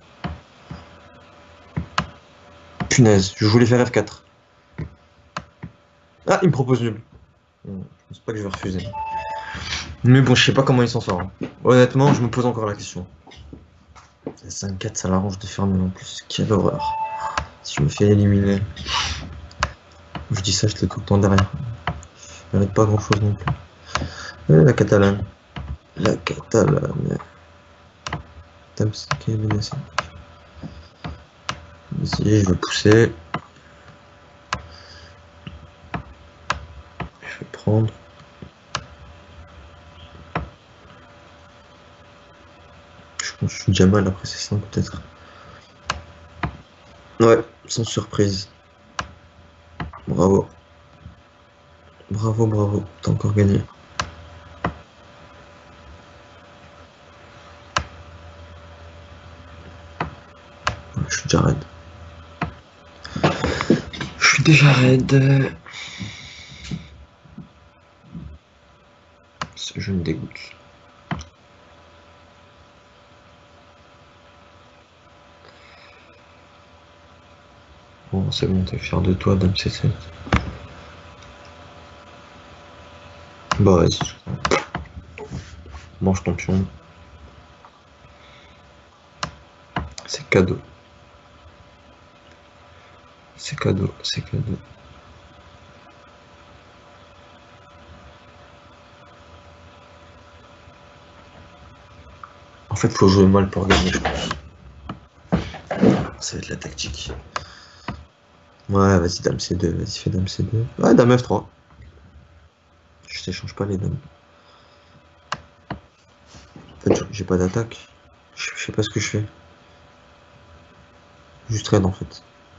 Punaise, je voulais faire F4. Ah, il me propose nul. Je pense pas que je vais refuser. Mais bon, je sais pas comment il s'en sort. Hein. Honnêtement, je me pose encore la question. 5-4, ça l'arrange de fermer en plus. Quelle horreur. Si je me fais éliminer. Je dis ça, je l'ai tout le temps derrière. Je mérite pas grand chose non plus. La Catalane. La Catalane. Dame qui est menacée. Ici, je vais pousser. Je vais prendre. Je pense que je suis déjà mal après ces 5 peut-être. Ouais, sans surprise. Bravo. Bravo, bravo. T'as encore gagné. Je suis déjà raide. Je suis déjà raide. Ce jeu me dégoûte. Bon, c'est bon, t'es fier de toi, Dame C7. Bah vas-y. Mange ton pion. C'est cadeau. C'est cadeau, c'est cadeau. En fait, faut jouer mal pour gagner, je pense. Ça va être la tactique. Ouais, vas-y, Dame C2, vas-y, fais Dame C2. Ouais, Dame F3. Je t'échange pas les dames. En fait, j'ai pas d'attaque. Je sais pas ce que je fais. Juste raid en fait.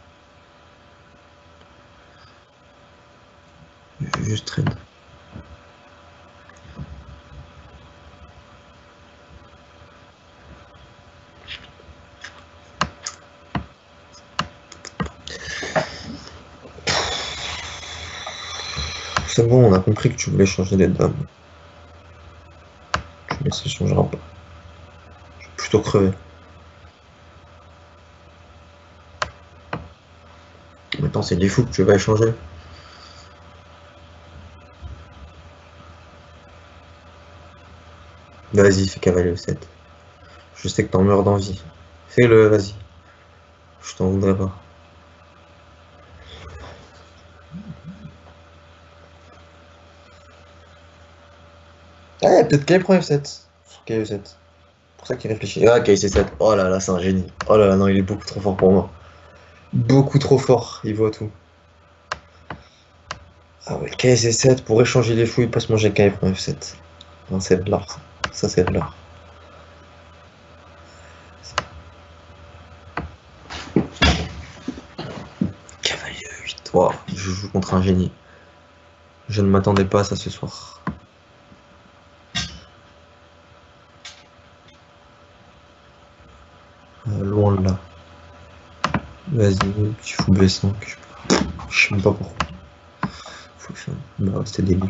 Juste raid. C'est bon, on a compris que tu voulais changer les dames. Mais ça changera pas. Je vais plutôt crever. Maintenant, c'est des fous que tu vas échanger. Vas-y, fais cavalier E7. Je sais que t'en meurs d'envie. Fais-le, vas-y. Je t'en voudrais pas. Ah, il y a peut-être Kay prend F7. Sur Kay E7. C'est pour ça qu'il réfléchit. Ah, Kay C7. Oh là là, c'est un génie. Oh là là, non, il est beaucoup trop fort pour moi. Beaucoup trop fort, il voit tout. Ah ouais, Kay C7 pour échanger les fous, il passe manger Kay prend F7. Non, c'est de l'art. Ça, c'est de l'art. Cavalier 8. Wow, je joue contre un génie. Je ne m'attendais pas à ça ce soir. Loin de là. Vas-y, tu fous B5. Je sais même pas pourquoi. Faut que ça... Bah, c'était débile.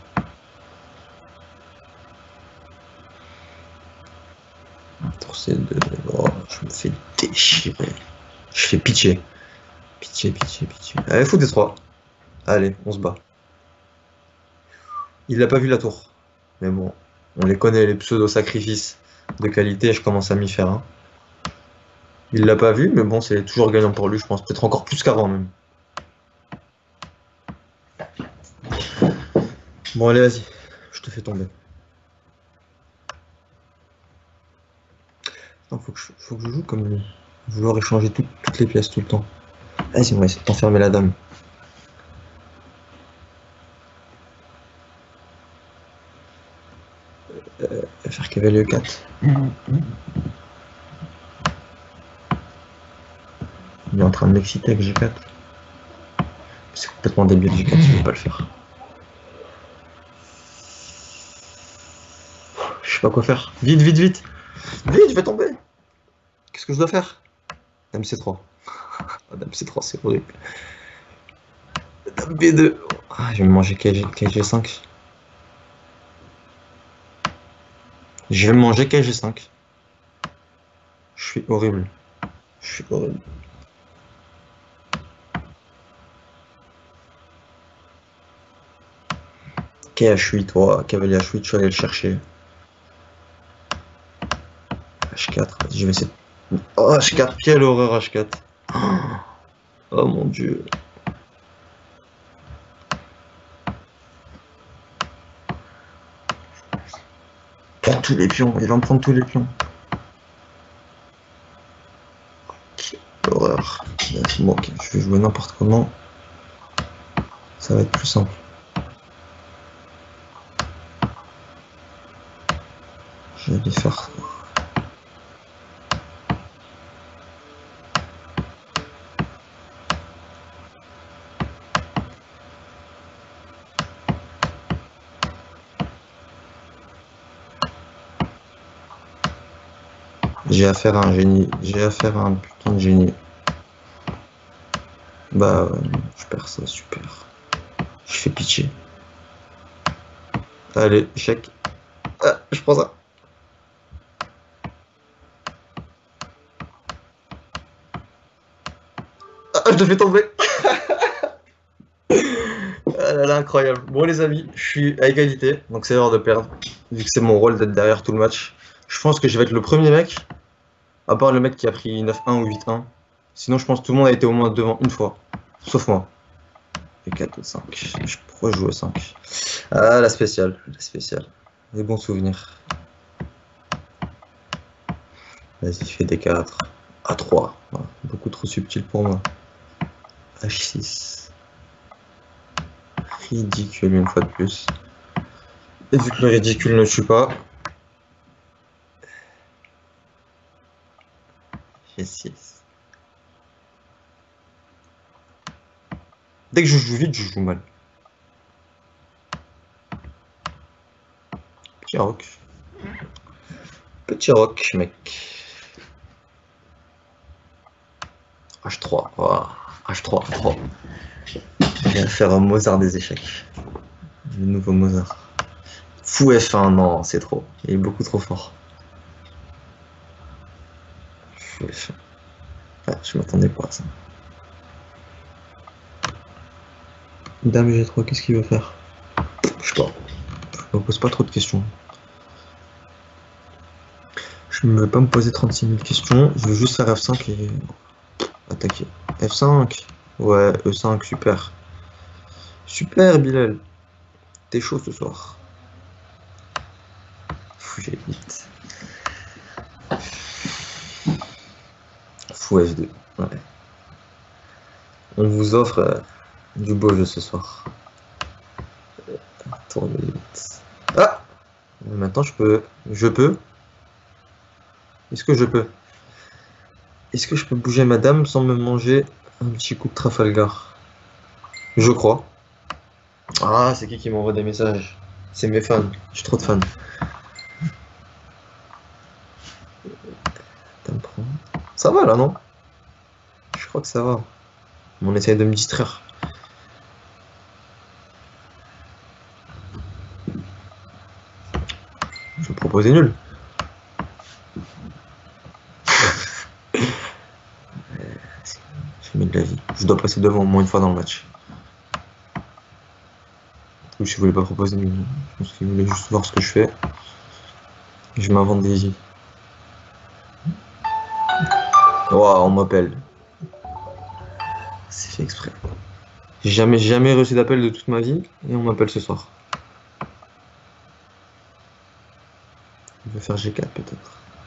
Tour C2. Oh, je me fais déchirer. Je fais pitié. Pitié, pitié, pitié. Allez, fou D3. Allez, on se bat. Il a pas vu la tour. Mais bon, on les connaît, les pseudo-sacrifices de qualité, je commence à m'y faire. Hein. Il l'a pas vu, mais bon, c'est toujours gagnant pour lui, je pense. Peut-être encore plus qu'avant, même. Bon, allez, vas-y. Je te fais tomber. Non, faut que je joue comme lui. Vouloir échanger toutes les pièces tout le temps. Vas-y, on va essayer de t'enfermer la dame. Faire cavalier 4. Il est en train de m'exciter avec G4. C'est complètement débile G4, je ne vais pas le faire. pas quoi faire. Vite, vite, vite. Vite, je vais tomber. Qu'est-ce que je dois faire? Dame C3. Ah, Dame C3, c'est horrible. Dame B2. Ah, je vais me manger KG5. Je vais me manger KG5. Je suis horrible. Je suis horrible. KH8, oh, cavalier H8, je suis allé le chercher. H4, vas-y, je vais essayer. Oh, H4, quelle horreur H4. Oh mon dieu. Prends tous les pions, il va me prendre tous les pions. Quelle horreur. Bon, ok, je vais jouer n'importe comment. Ça va être plus simple. Je vais les faire. J'ai affaire à un génie. J'ai affaire à un putain de génie. Bah, je perds ça, super. Je fais pitié. Allez, échec. Ah, je prends ça. Ah, je te fais tomber. Ah là là, incroyable. Bon les amis, je suis à égalité, donc c'est l'heure de perdre. Vu que c'est mon rôle d'être derrière tout le match. Je pense que je vais être le premier mec, à part le mec qui a pris 9-1 ou 8-1. Sinon je pense que tout le monde a été au moins devant une fois. Sauf moi. Et 4 ou 5. Je pourrais jouer 5. Ah la spéciale. La spéciale. Des bons souvenirs. Vas-y, fais des 4. A3. Voilà. Beaucoup trop subtil pour moi. H6. Ridicule une fois de plus. Et vu que le ridicule ne tue pas. G6. Dès que je joue vite, je joue mal. Petit rock. Petit rock, mec. H3. Voilà. H3, H3. Je vais faire un Mozart des échecs. Le nouveau Mozart. Fou F1, non, c'est trop. Il est beaucoup trop fort. Fou F1. Ah, je m'attendais pas à ça. Dame G3, qu'est-ce qu'il veut faire? Je sais pas. Je me pose pas trop de questions. Je ne veux pas me poser 36 000 questions. Je veux juste faire F5 et attaquer. F5. Ouais, E5, super. Super, Bilal. T'es chaud ce soir. Fou G8. Fou F2. Ouais. On vous offre du beau jeu ce soir. Tour de 8. Ah! Maintenant je peux. Je peux. Est-ce que je peux? Est-ce que je peux bouger ma dame sans me manger un petit coup de Trafalgar? Je crois. Ah, c'est qui m'envoie des messages? C'est mes fans. J'ai trop de fans. Ça va là, non? Je crois que ça va. On essaye de me distraire. Je vais proposer nul. J'ai mis de la vie. Je dois passer devant au moins une fois dans le match. Ou je voulais pas proposer nul. Je pense qu'il voulait juste voir ce que je fais. Je m'invente des vies. Waouh, on m'appelle. C'est fait exprès. J'ai jamais reçu d'appel de toute ma vie et on m'appelle ce soir. Il veut faire G4 peut-être.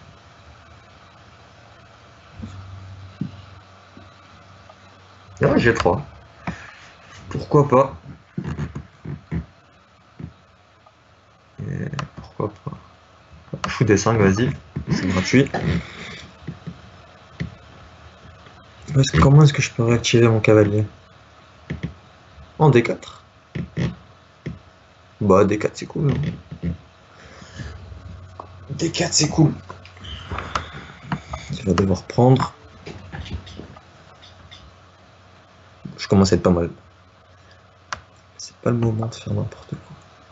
Ah, G3. Pourquoi pas? Et pourquoi pas? Fou D5, vas-y. C'est gratuit. Comment est-ce que je peux réactiver mon cavalier? En D4. Bah D4 c'est cool. Hein. D4, c'est cool. Il va devoir prendre. Je commence à être pas mal. C'est pas le moment de faire n'importe quoi.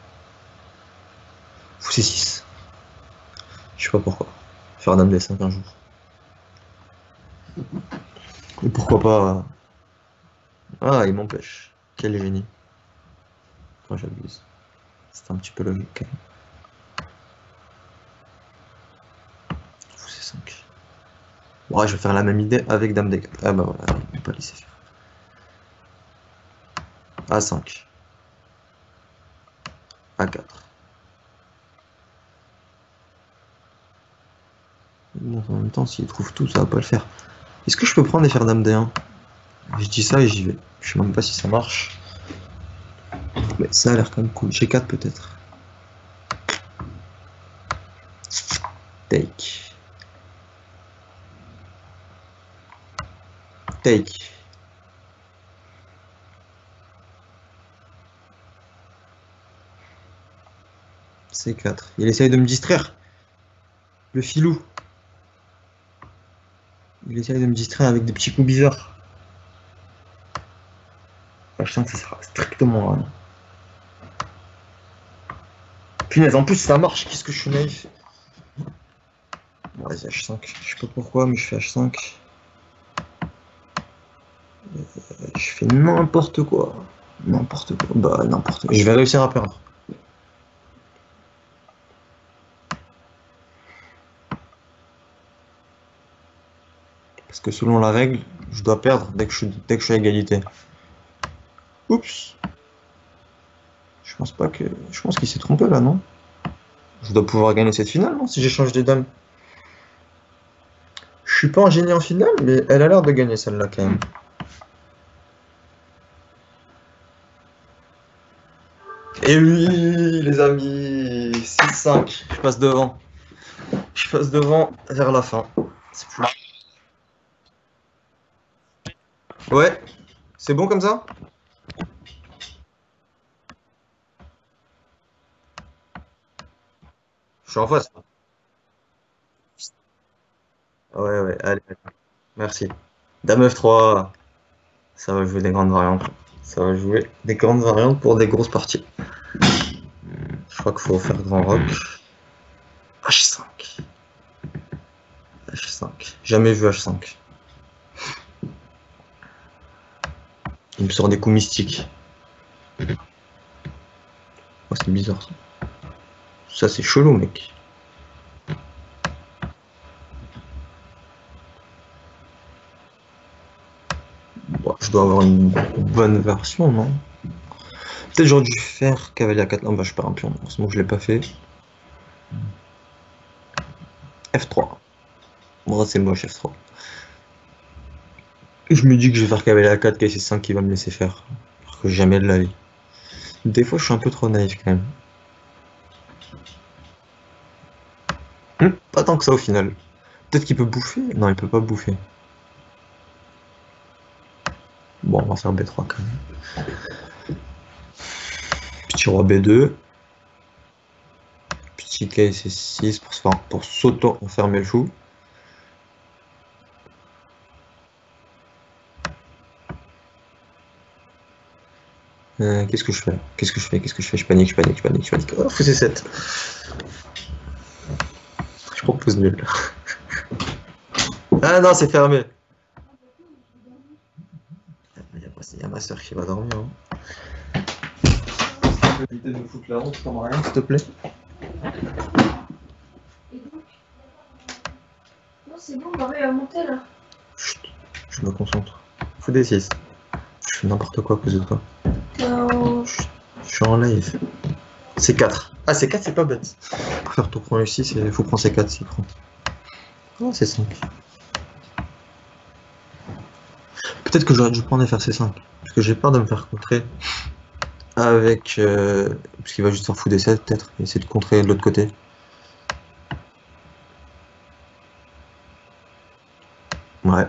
Fou C6. Je sais pas pourquoi. Faire dame D5 un jour. Et pourquoi pas. Ah, il m'empêche. Quel génie. Enfin, j'abuse. C'est un petit peu logique quand même. Fou C5. Ouais, je vais faire la même idée avec dame D4. Ah bah voilà, on peut pas laisser faire. A5. A4. Bon, en même temps, s'il trouve tout, ça va pas le faire. Est-ce que je peux prendre et faire dame D1? Je dis ça et j'y vais. Je sais même pas si ça marche. Mais ça a l'air quand même cool. G4 peut-être. Take. Take. C4. Il essaye de me distraire. Le filou. Il essaye de me distraire avec des petits coups bizarres. H5, ça sera strictement rien. Punaise, en plus ça marche. Qu'est-ce que je suis naïf. Bon, vas-y, H5. Je sais pas pourquoi, mais je fais H5. Je fais n'importe quoi. N'importe quoi. Bah, n'importe quoi. Je vais réussir à perdre. Parce que selon la règle, je dois perdre dès que je suis à égalité. Oups. Je pense pas que. Je pense qu'il s'est trompé là, non? Je dois pouvoir gagner cette finale, non? Si j'échange des dames. Je suis pas un génie en finale, mais elle a l'air de gagner celle-là quand même. Et oui, les amis, 6-5, je passe devant. Je passe devant vers la fin. C'est plus... Ouais, c'est bon comme ça? Je suis en face. Ouais, ouais, allez, merci. Dame F3, ça va jouer des grandes variantes. Ça va jouer des grandes variantes pour des grosses parties. Je crois qu'il faut faire grand rock. H5. H5. Jamais vu H5. Il me sort des coups mystiques. Oh, c'est bizarre ça. Ça, c'est chelou, mec. Bon, je dois avoir une bonne version, non? Peut-être j'aurais dû faire cavalier à 4. Non, bah, je perds un pion. Heureusement que je l'ai pas fait. F3. Bon, c'est moche, F3. Et je me dis que je vais faire cavalier à 4, KC5 qui va me laisser faire. Alors que jamais de la vie. Des fois, je suis un peu trop naïf quand même. Pas tant que ça au final. Peut-être qu'il peut bouffer? Non, il peut pas bouffer. Bon, on va faire B3 quand même. Petit roi B2. Petit KC6 pour s'auto-enfermer le fou. Qu'est-ce que je fais? Qu'est-ce que je fais? Qu'est-ce que je fais? Je panique, je panique, je panique, je panique. Oh, fou C7. Je propose nul. Ah non, c'est fermé. Il y a ma soeur qui va dormir. Hein. Tu peux éviter de me foutre la honte comme rien, s'il te plaît? Non, c'est bon, Marie a monté là. Chut, je me concentre. Fou D6. Je fais n'importe quoi à cause de toi. Chut, je suis en live. C'est 4. Ah, c'est 4, c'est pas bête. Pour faire tout prendre ici, il faut prendre C4 s'il prend. Oh, c'est 5. Peut-être que j'aurais dû prendre et faire C5. Parce que j'ai peur de me faire contrer avec. Parce qu'il va juste faire fou D7 peut-être. Et essayer de contrer de l'autre côté. Ouais.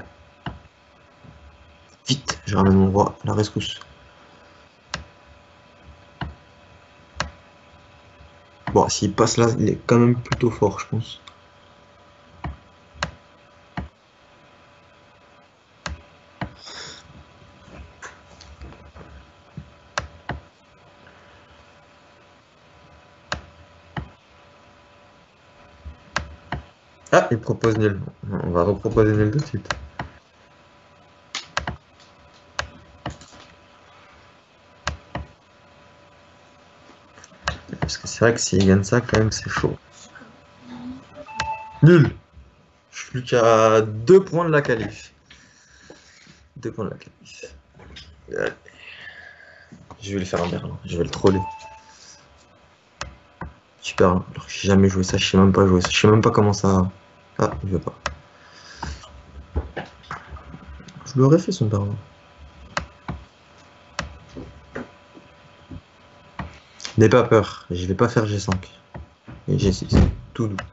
Vite, je ramène mon roi à la rescousse. Bon, s'il passe là, il est quand même plutôt fort, je pense. Ah, il propose nul. On va reproposer nul tout de suite. Parce que c'est vrai que s'il gagne ça, quand même, c'est chaud. Nul. Je suis plus qu'à 2 points de la qualif. 2 points de la qualif. Allez. Je vais le faire un berlin. Je vais le troller. Super. Alors que j'ai jamais joué ça. Je sais même pas jouer ça. Je sais même pas comment ça. Ah, il veut pas. Je l'aurais fait son berlin. N'aie pas peur. Je vais pas faire G5. Et G6. Tout doux.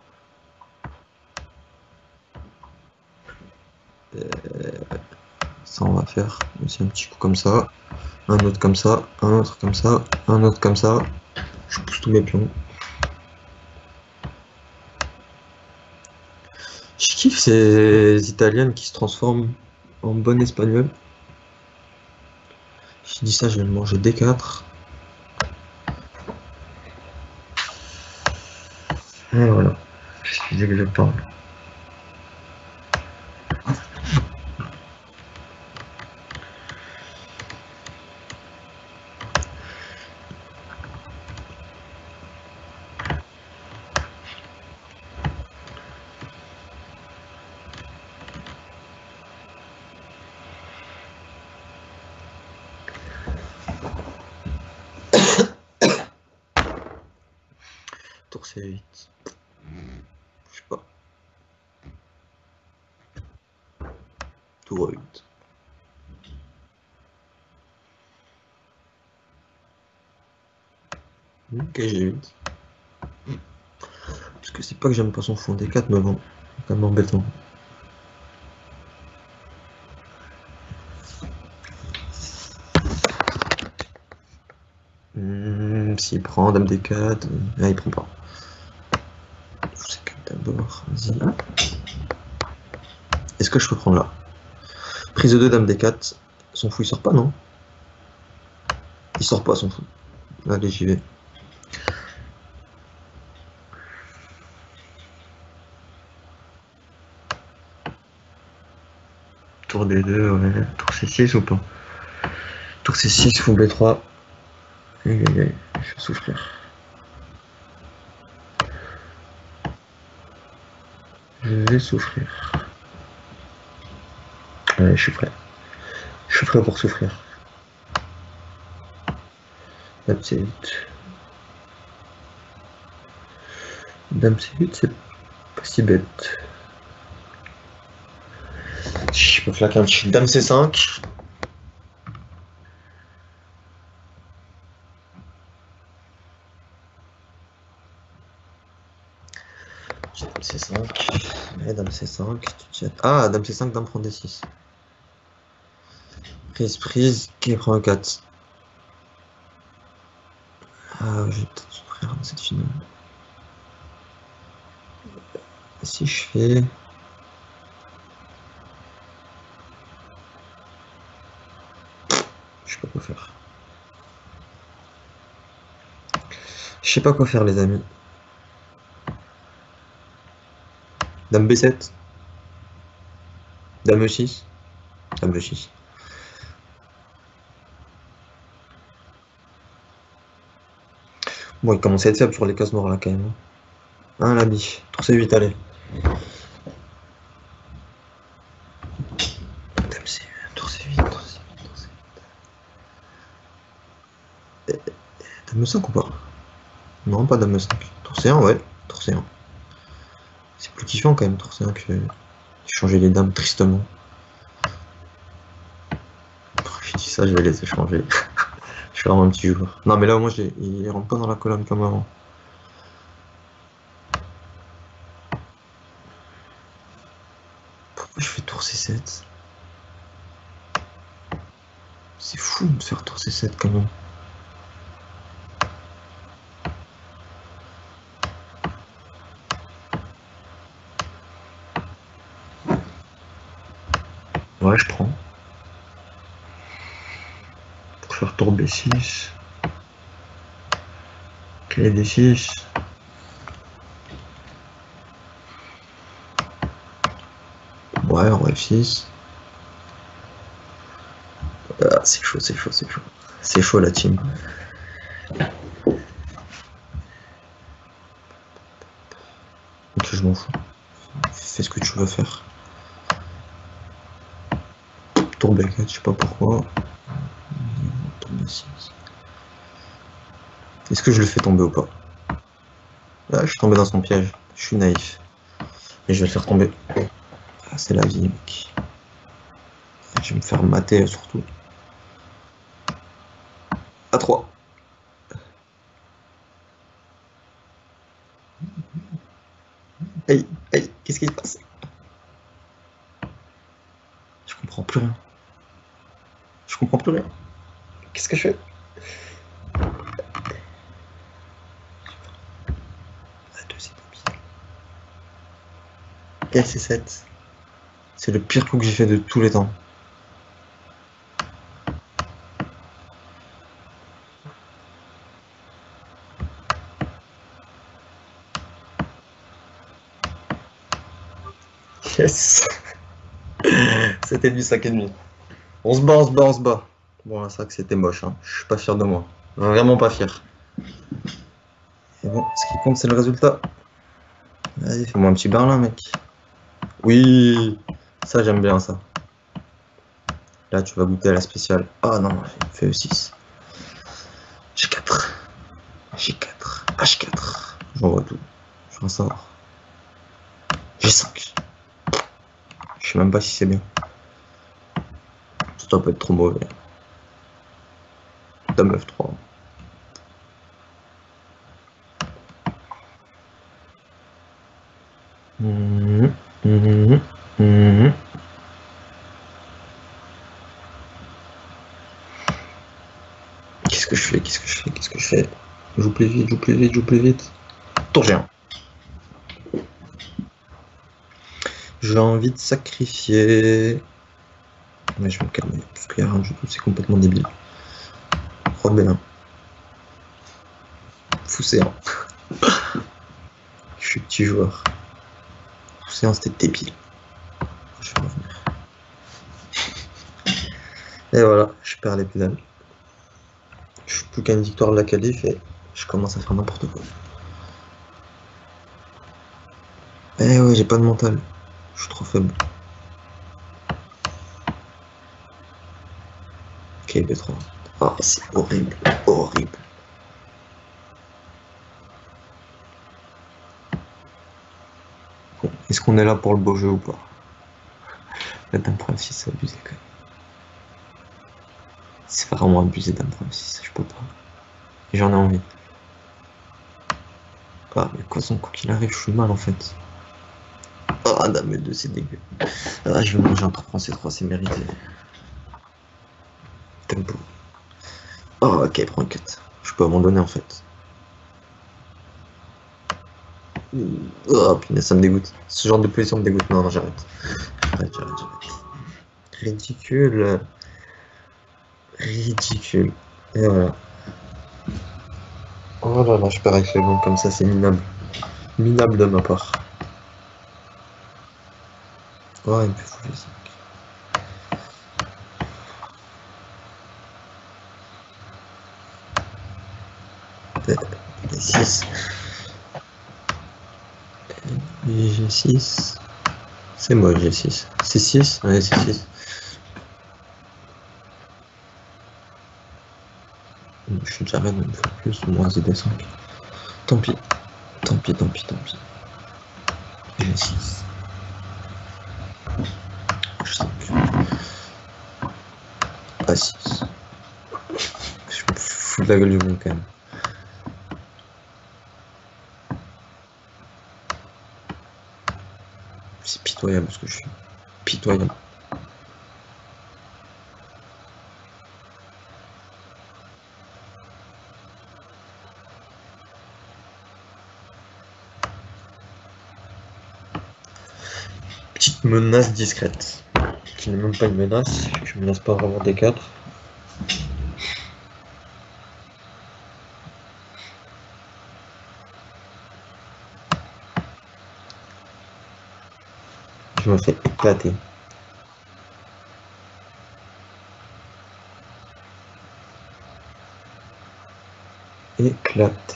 Ça, on va faire aussi un petit coup comme ça. Un autre comme ça. Un autre comme ça. Un autre comme ça. Je pousse tous mes pions. Je kiffe ces italiennes qui se transforment en bonne espagnole. Je dis ça, je vais le manger D4. Et voilà. Excusez que je parle. Tour C8. Je sais pas. Tour 8. Ok, G8. Parce que c'est pas que j'aime pas son fond D4, mais bon, c'est quand même embêtant. S'il prend Dame D4, là il prend pas. Je sais que d'abord, vas-y. Est-ce que je peux prendre là? Prise de 2, Dame D4. Son fou il sort pas, non? Il sort pas son fou. Allez, j'y vais. Tour D2, ouais. Tour C6 ou pas? Tour C6, fou B3. Aïe aïe aïe, je vais souffrir. Je vais souffrir. Ouais, je suis prêt. Je suis prêt pour souffrir. Dame C8. Dame C8, c'est pas si bête. Je peux claquer un petit Dame C5. Dame C5. Et Dame C5. Ah, Dame C5, Dame prend D6. Prise, qui prend un 4. Ah, je vais peut-être souffrir dans cette finale. Si je fais... Je sais pas quoi faire. Je sais pas quoi faire, les amis. Dame B7. Dame E6. Dame E6. Bon, il commence à être faible sur les cases noires là quand même. Hein, la biche. Tour C8, allez. Dame C8, tour C8, tour C8, tour C8. Dame E5 ou pas? Non, pas Dame E5. Tour C1, ouais. Tour C1. C'est plus kiffant quand même, tour C1 que changer les dames tristement. Je dis ça, je vais laisser changer. Je suis vraiment un petit joueur. Non, mais là, au moins, il rentre pas dans la colonne comme avant. Pourquoi je fais tour C7? C'est fou de faire tour C7 quand même. Ouais, je prends. Pour faire tour B6. Clé D6. Ouais, roi F6. Ah, c'est chaud, c'est chaud, c'est chaud. C'est chaud la team. Ok, je m'en fous. Fais ce que tu veux faire. Tour B4, je sais pas pourquoi. Tour B6. Est-ce que je le fais tomber ou pas? Ah, je suis tombé dans son piège. Je suis naïf. Et je vais le faire tomber. Ah, c'est la vie, mec. Je vais me faire mater surtout. A3. Aïe, aïe, qu'est-ce qui se passe? Je comprends plus rien. Je comprends plus rien. Qu'est-ce que je fais? A2, c'est débile. Et C7. C'est le pire coup que j'ai fait de tous les temps. Yes. C'était du 5,5. On se bat, on se bat, on se bat. Bon, c'est vrai que c'était moche, hein. Je suis pas fier de moi. Vraiment pas fier. Et bon, ce qui compte, c'est le résultat. Vas-y, fais-moi un petit Berlin, mec. Oui, ça, j'aime bien ça. Là, tu vas goûter à la spéciale. Ah non, j'ai fait E6. G4. G4. H4. J'en vois tout. Je veux en savoir. G5. Je sais même pas si c'est bien. Ça doit pas être trop mauvais. Dame F3. Qu'est-ce que je fais? Qu'est-ce que je fais? Qu'est-ce que je fais? Joue plus vite, joue plus vite, joue plus vite. Tour G1. J'ai envie de sacrifier. Mais je vais me calmer, parce qu'il n'y a rien du tout, c'est complètement débile. Roi B1. Fou C1. Je suis petit joueur. Fou C1, c'était débile. Je vais revenir. Et voilà, je perds les pédales. Je suis plus qu'à une victoire de la qualif et je commence à faire n'importe quoi. Eh ouais, j'ai pas de mental. Je suis trop faible. Ok, B3. Oh, c'est horrible. Horrible. Bon, est-ce qu'on est là pour le beau jeu ou pas? La dame prime 6, c'est abusé quand même. C'est vraiment abusé dame prime 6, je peux pas. Et j'en ai envie. Ah, mais quoi qu'il arrive, je suis mal en fait. Ah, dame 2, c'est dégueu. Ah, je vais manger un 3 C3, c'est mérité. Tempo. Oh, ok, prends un cut. Je peux abandonner en fait. Oh, punaise, ça me dégoûte. Ce genre de position me dégoûte. Non, non, j'arrête. J'arrête. Ridicule. Ridicule. Et voilà. Oh là là, je perds avec les bons comme ça, c'est minable. Minable de ma part. Oh, il me fait fouler ça. G6. G6. C'est moi G6. C6. Ouais, C6. Je suis déjà reine une fois plus, moins ZD5. Tant pis. Tant pis, tant pis, tant pis. G6. H5. A6. Je me fous de la gueule du monde quand même. C'est pitoyable ce que je fais. Pitoyable. Petite menace discrète. qui n'est même pas une menace, je me laisse pas vraiment des 4. Je me fais éclater. Éclater.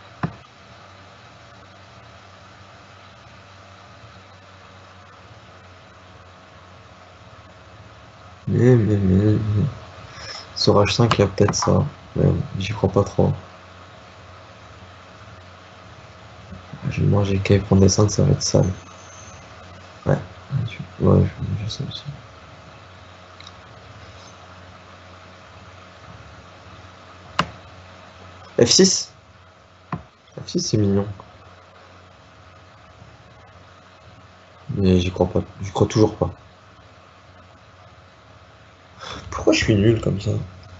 Mais. Sur H5, il y a peut-être ça. Mais j'y crois pas trop. Je vais manger K pour descendre, ça va être sale. Ouais, je sais aussi. F6? F6 c'est mignon. Mais j'y crois pas. J'y crois toujours pas. Pourquoi je suis nul comme ça?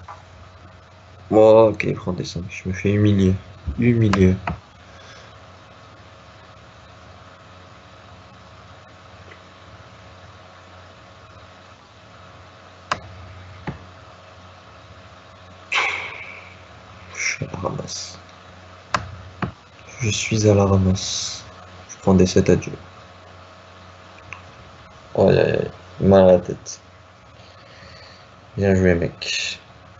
Oh, ok, prends des 5. Je me fais humilier. Humilier. Je suis à la ramasse. Je suis à la ramasse. Je prends des 7 à Dieu. Aïe aïe aïe. Mal à la tête. Bien joué, mec.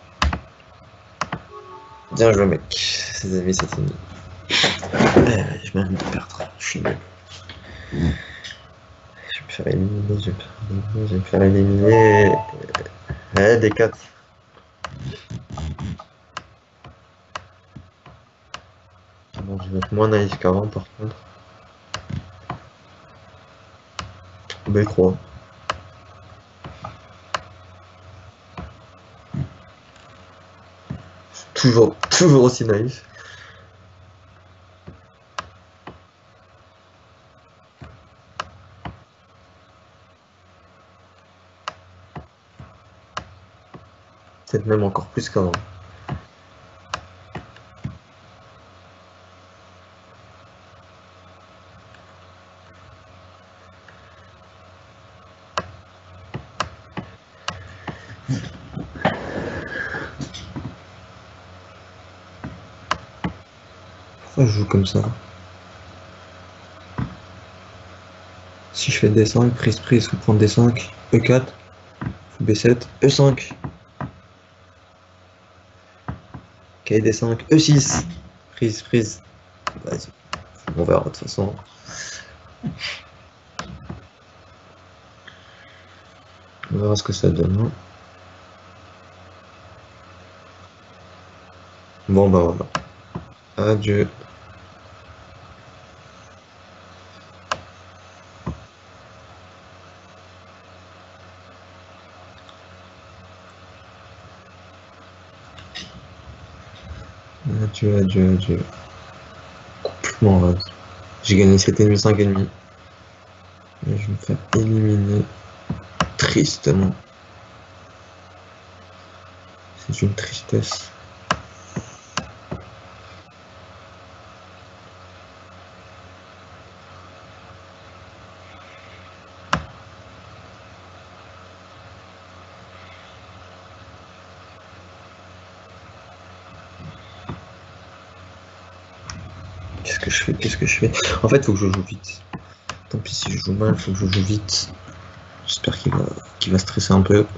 Bien joué, mec. Ses amis, c'est fini. Je viens de perdre. Je suis nul. Je vais me faire éliminer. Je vais me faire éliminer. Des 4. Bon, je vais être moins naïf qu'avant, par contre. B3. Toujours aussi naïf. Peut-être même encore plus qu'avant. Pourquoi je joue comme ça? Si je fais D5, prise, faut prendre D5, E4, faut B7, E5. Ok, D5, E6. Prise. Vas-y. On verra de toute façon. On verra ce que ça donne. Bon bah voilà. Adieu. Adieu. Complètement rase. J'ai gagné 7,5, 5,5. Et je vais me faire éliminer tristement. C'est une tristesse. Qu'est-ce que je fais? En fait, faut que je joue vite. Tant pis si je joue mal, faut que je joue vite. J'espère qu'il va stresser un peu.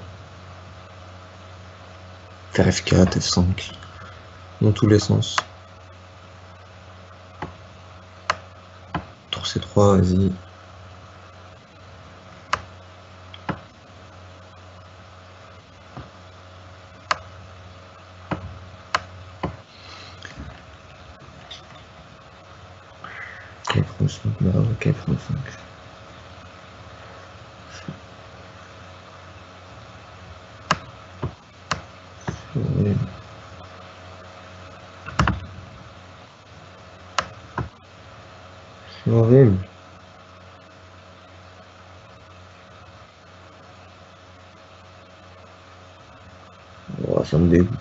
Faire F4, F5. Dans tous les sens. Tour C3, vas-y. K5, bravo, K5. Ouais. C'est horrible. Oh, ça me dégoûte.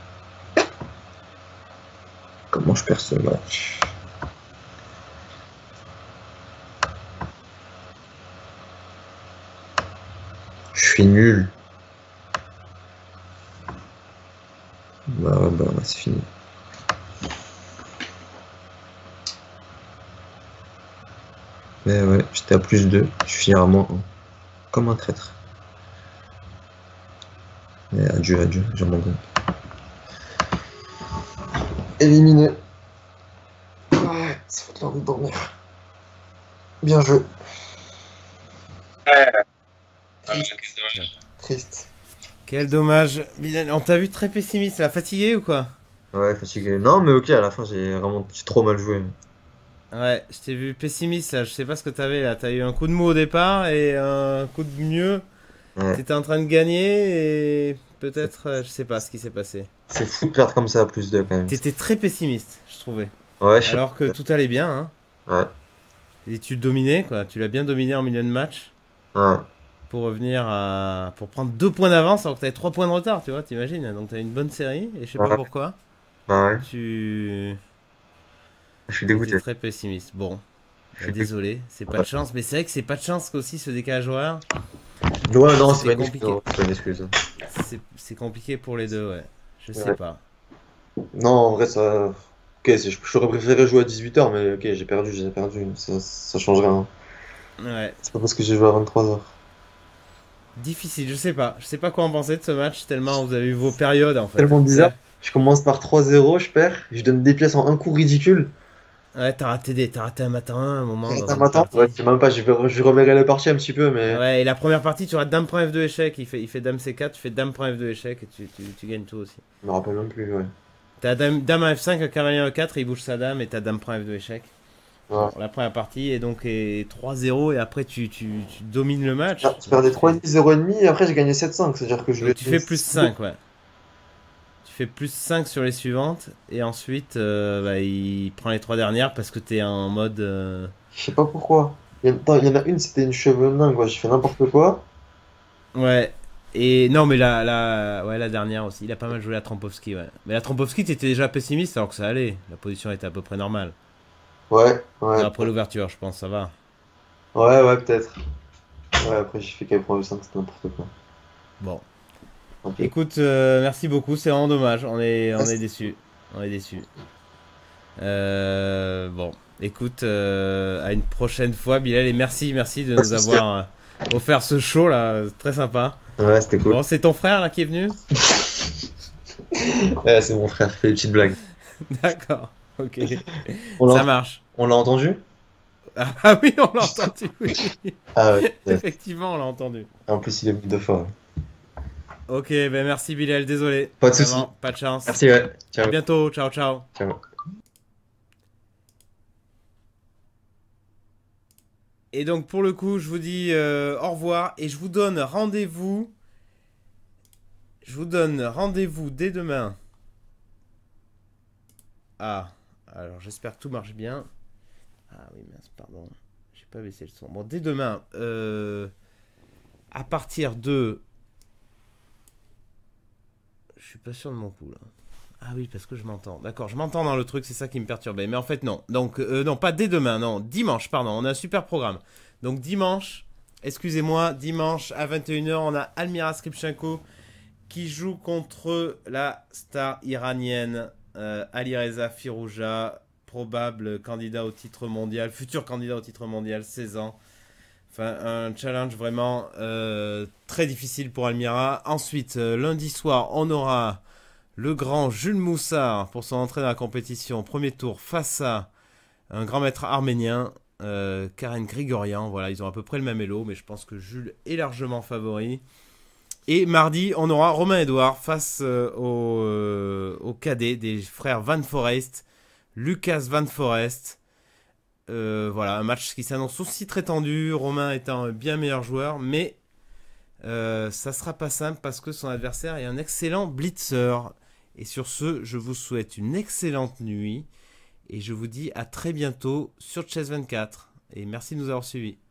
Comment je perds ce match? fais nul. Bah ouais, c'est fini. Mais ouais, j'étais à +2, je finis à -1. Comme un traître. Mais adieu, j'abandonne. Éliminé. Ouais, ça fait l'heure de dormir. Bien joué. Triste. Quel dommage. Bilal, on t'a vu très pessimiste là, fatigué ou quoi? Ouais, fatigué. Non, mais ok, à la fin, j'ai trop mal joué. Ouais, je t'ai vu pessimiste là, je sais pas ce que t'avais là. T'as eu un coup de mou au départ et un coup de mieux. Ouais. T'étais en train de gagner et peut-être, je sais pas ce qui s'est passé. C'est fou de perdre comme ça à +2 quand même. T'étais très pessimiste, je trouvais. Ouais, je sais Alors que tout allait bien, hein. pas. Et tu dominais, quoi. Tu l'as bien dominé en milieu de match Ouais. pour revenir à. Pour prendre 2 points d'avance alors que t'avais 3 points de retard, tu vois, t'imagines. Donc t'as une bonne série et je sais pas Ouais. pourquoi. Bah ouais, Tu. je suis T'étais dégoûté. très pessimiste. Bon, Je suis désolé, c'est pas de chance. Mais c'est vrai que c'est pas de chance qu'aussi ce décalage horaire. Ouais, non, c'est C'était pas une compliqué. excuse. C'est pas une excuse. C'est compliqué pour les deux, ouais. Je sais Ouais. pas. Non, en vrai, ça. Ok, j'aurais préféré jouer à 18h, mais ok, j'ai perdu. Ça change rien. Ouais. C'est pas parce que j'ai joué à 23h. Difficile, je sais pas. Je sais pas quoi en penser de ce match, tellement vous avez eu vos périodes en fait. Tellement bizarre. Je commence par 3-0, je perds, je donne des pièces en un coup ridicule. Ouais, t'as raté un matin, un moment dans Attends, une attends. partie. Ouais, c'est même pas, je reverrai la partie un petit peu, mais. Ouais, et la première partie, tu auras Dame prend F2 échec, il fait Dame C4, tu fais Dame prend F2 échec et tu gagnes tout aussi. Je me rappelle même plus, ouais. T'as Dame à F5, cavalier à E4, et il bouge sa Dame et t'as Dame prend F2 échec. Ouais. Bon, la première partie est donc 3-0 et après tu domines le match. Tu perdais 3,5, 0,5 et après j'ai gagné 7-5, c'est-à-dire que je lui ai Donc tu fais plus 5, ouais. Tu fais plus 5 sur les suivantes et ensuite bah, il prend les 3 dernières parce que t'es en mode. Je sais pas pourquoi. Attends, il y en a une, c'était une cheveux dingue, quoi. J'ai fait n'importe quoi. Ouais. Et non, mais ouais, la dernière aussi. Il a pas mal joué la Trampovski, ouais. Mais la Trampovski, t'étais déjà pessimiste alors que ça allait. La position était à peu près normale. Ouais, ouais. Non, après l'ouverture, je pense, ça va. Ouais, peut-être. Ouais, après j'ai fait KF 5, c'était n'importe quoi. Bon. Tant pis. Écoute, merci beaucoup. C'est vraiment dommage. On est déçus. On est déçus. Bon. Écoute, à une prochaine fois, Bilal. Et merci de nous avoir offert ce show là. Très sympa. Ouais, c'était cool. Bon, c'est ton frère là qui est venu? Ouais, c'est mon frère, fait des petites blagues. D'accord. Ok. On l'a Ça marche. on l'a entendu? Ah oui, on l'a entendu. Oui. Ah ouais. Effectivement, on l'a entendu. En plus, il est venu 2 fois. Ok, ben merci Bilal. Désolé. Pas de Vraiment, soucis. pas de chance. Merci, ouais. À Ciao. bientôt. Ciao, ciao. Ciao. Et donc pour le coup, je vous dis au revoir et je vous donne rendez-vous. Je vous donne rendez-vous dès demain. Ah, alors j'espère que tout marche bien. Ah oui, mince, pardon. J'ai pas baissé le son. Bon, dès demain, à partir de. Je suis pas sûr de mon coup là. Ah oui, parce que je m'entends. D'accord, je m'entends dans le truc, c'est ça qui me perturbait. Mais en fait, non. Donc, non, pas dès demain, non. Dimanche, pardon. On a un super programme. Donc, dimanche, excusez-moi, dimanche à 21h, on a Almira Skripchenko qui joue contre la star iranienne Alireza Firouzja, probable candidat au titre mondial, futur candidat au titre mondial, 16 ans. Enfin, un challenge vraiment très difficile pour Almira. Ensuite, lundi soir, on aura le grand Jules Moussard pour son entrée dans la compétition. Premier tour face à un grand maître arménien, Karen Grigorian. Voilà, ils ont à peu près le même elo, mais je pense que Jules est largement favori. Et mardi, on aura Romain Edouard face au cadet des frères Van Forest, Lucas Van Forest. Voilà, un match qui s'annonce aussi très tendu, Romain étant un bien meilleur joueur, mais ça sera pas simple parce que son adversaire est un excellent blitzer. Et sur ce, je vous souhaite une excellente nuit et je vous dis à très bientôt sur Chess 24. Et merci de nous avoir suivis.